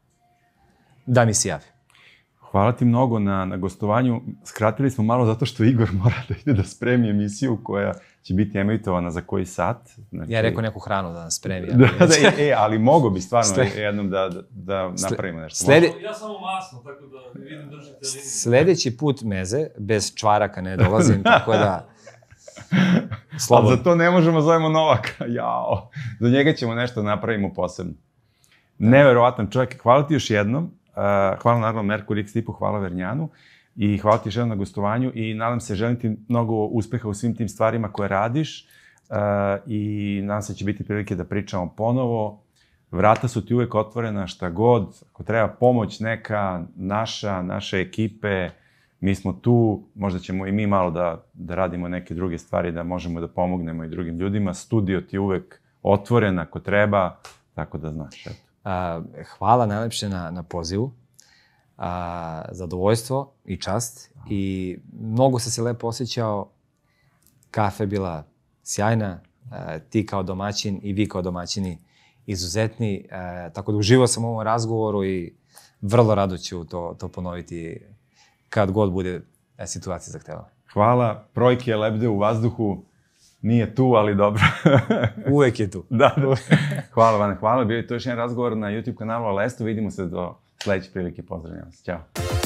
da mi se javi. Hvala ti mnogo na, na gostovanju. Skratili smo malo zato što Igor mora da ide da spremi emisiju koja će biti emitovana za koji sat. Znači... Ja rekao neku hranu da nas spremi. da, da, e, ali mogo bi stvarno Sle... jednom da, da, da napravimo nešto. Slede... Ja samo masno, tako da ne vidim držite liniju. Sledeći put meze, bez čvaraka ne dolazim, tako da... Slobodno. Ali za to ne možemo zovemo Novaka. Jao. Za njega ćemo nešto napravimo posebno. Neverovatan čovjek. Hvala ti još jednom. Uh, hvala naravno Merkur X tipu, hvala Vernjanu i hvala ti još jednom na gostovanju i nadam se, želim ti mnogo uspeha u svim tim stvarima koje radiš uh, i nadam se će biti prilike da pričamo ponovo. Vrata su ti uvek otvorena, šta god, ako treba pomoć neka, naša, naše ekipe, mi smo tu, možda ćemo i mi malo da, da radimo neke druge stvari, da možemo da pomognemo i drugim ljudima. Studio ti je uvek otvoren ako treba, tako da znaš, eto. Uh, hvala najlepše na, na pozivu, uh, zadovoljstvo i čast i mnogo sam se lepo osjećao, kafe je bila sjajna, uh, ti kao domaćin i vi kao domaćini izuzetni, uh, tako da uživao sam u ovom razgovoru i vrlo rado ću to, to ponoviti kad god bude situacija zahteva. Hvala, projke lebde u vazduhu. Nije tu, ali dobro. Uvek je tu. Da, da. Hvala vam, hvala. Bio je to još jedan razgovor na YouTube kanalu Alesto. Vidimo se do sledeće prilike. Pozdravljam vas. Ćao.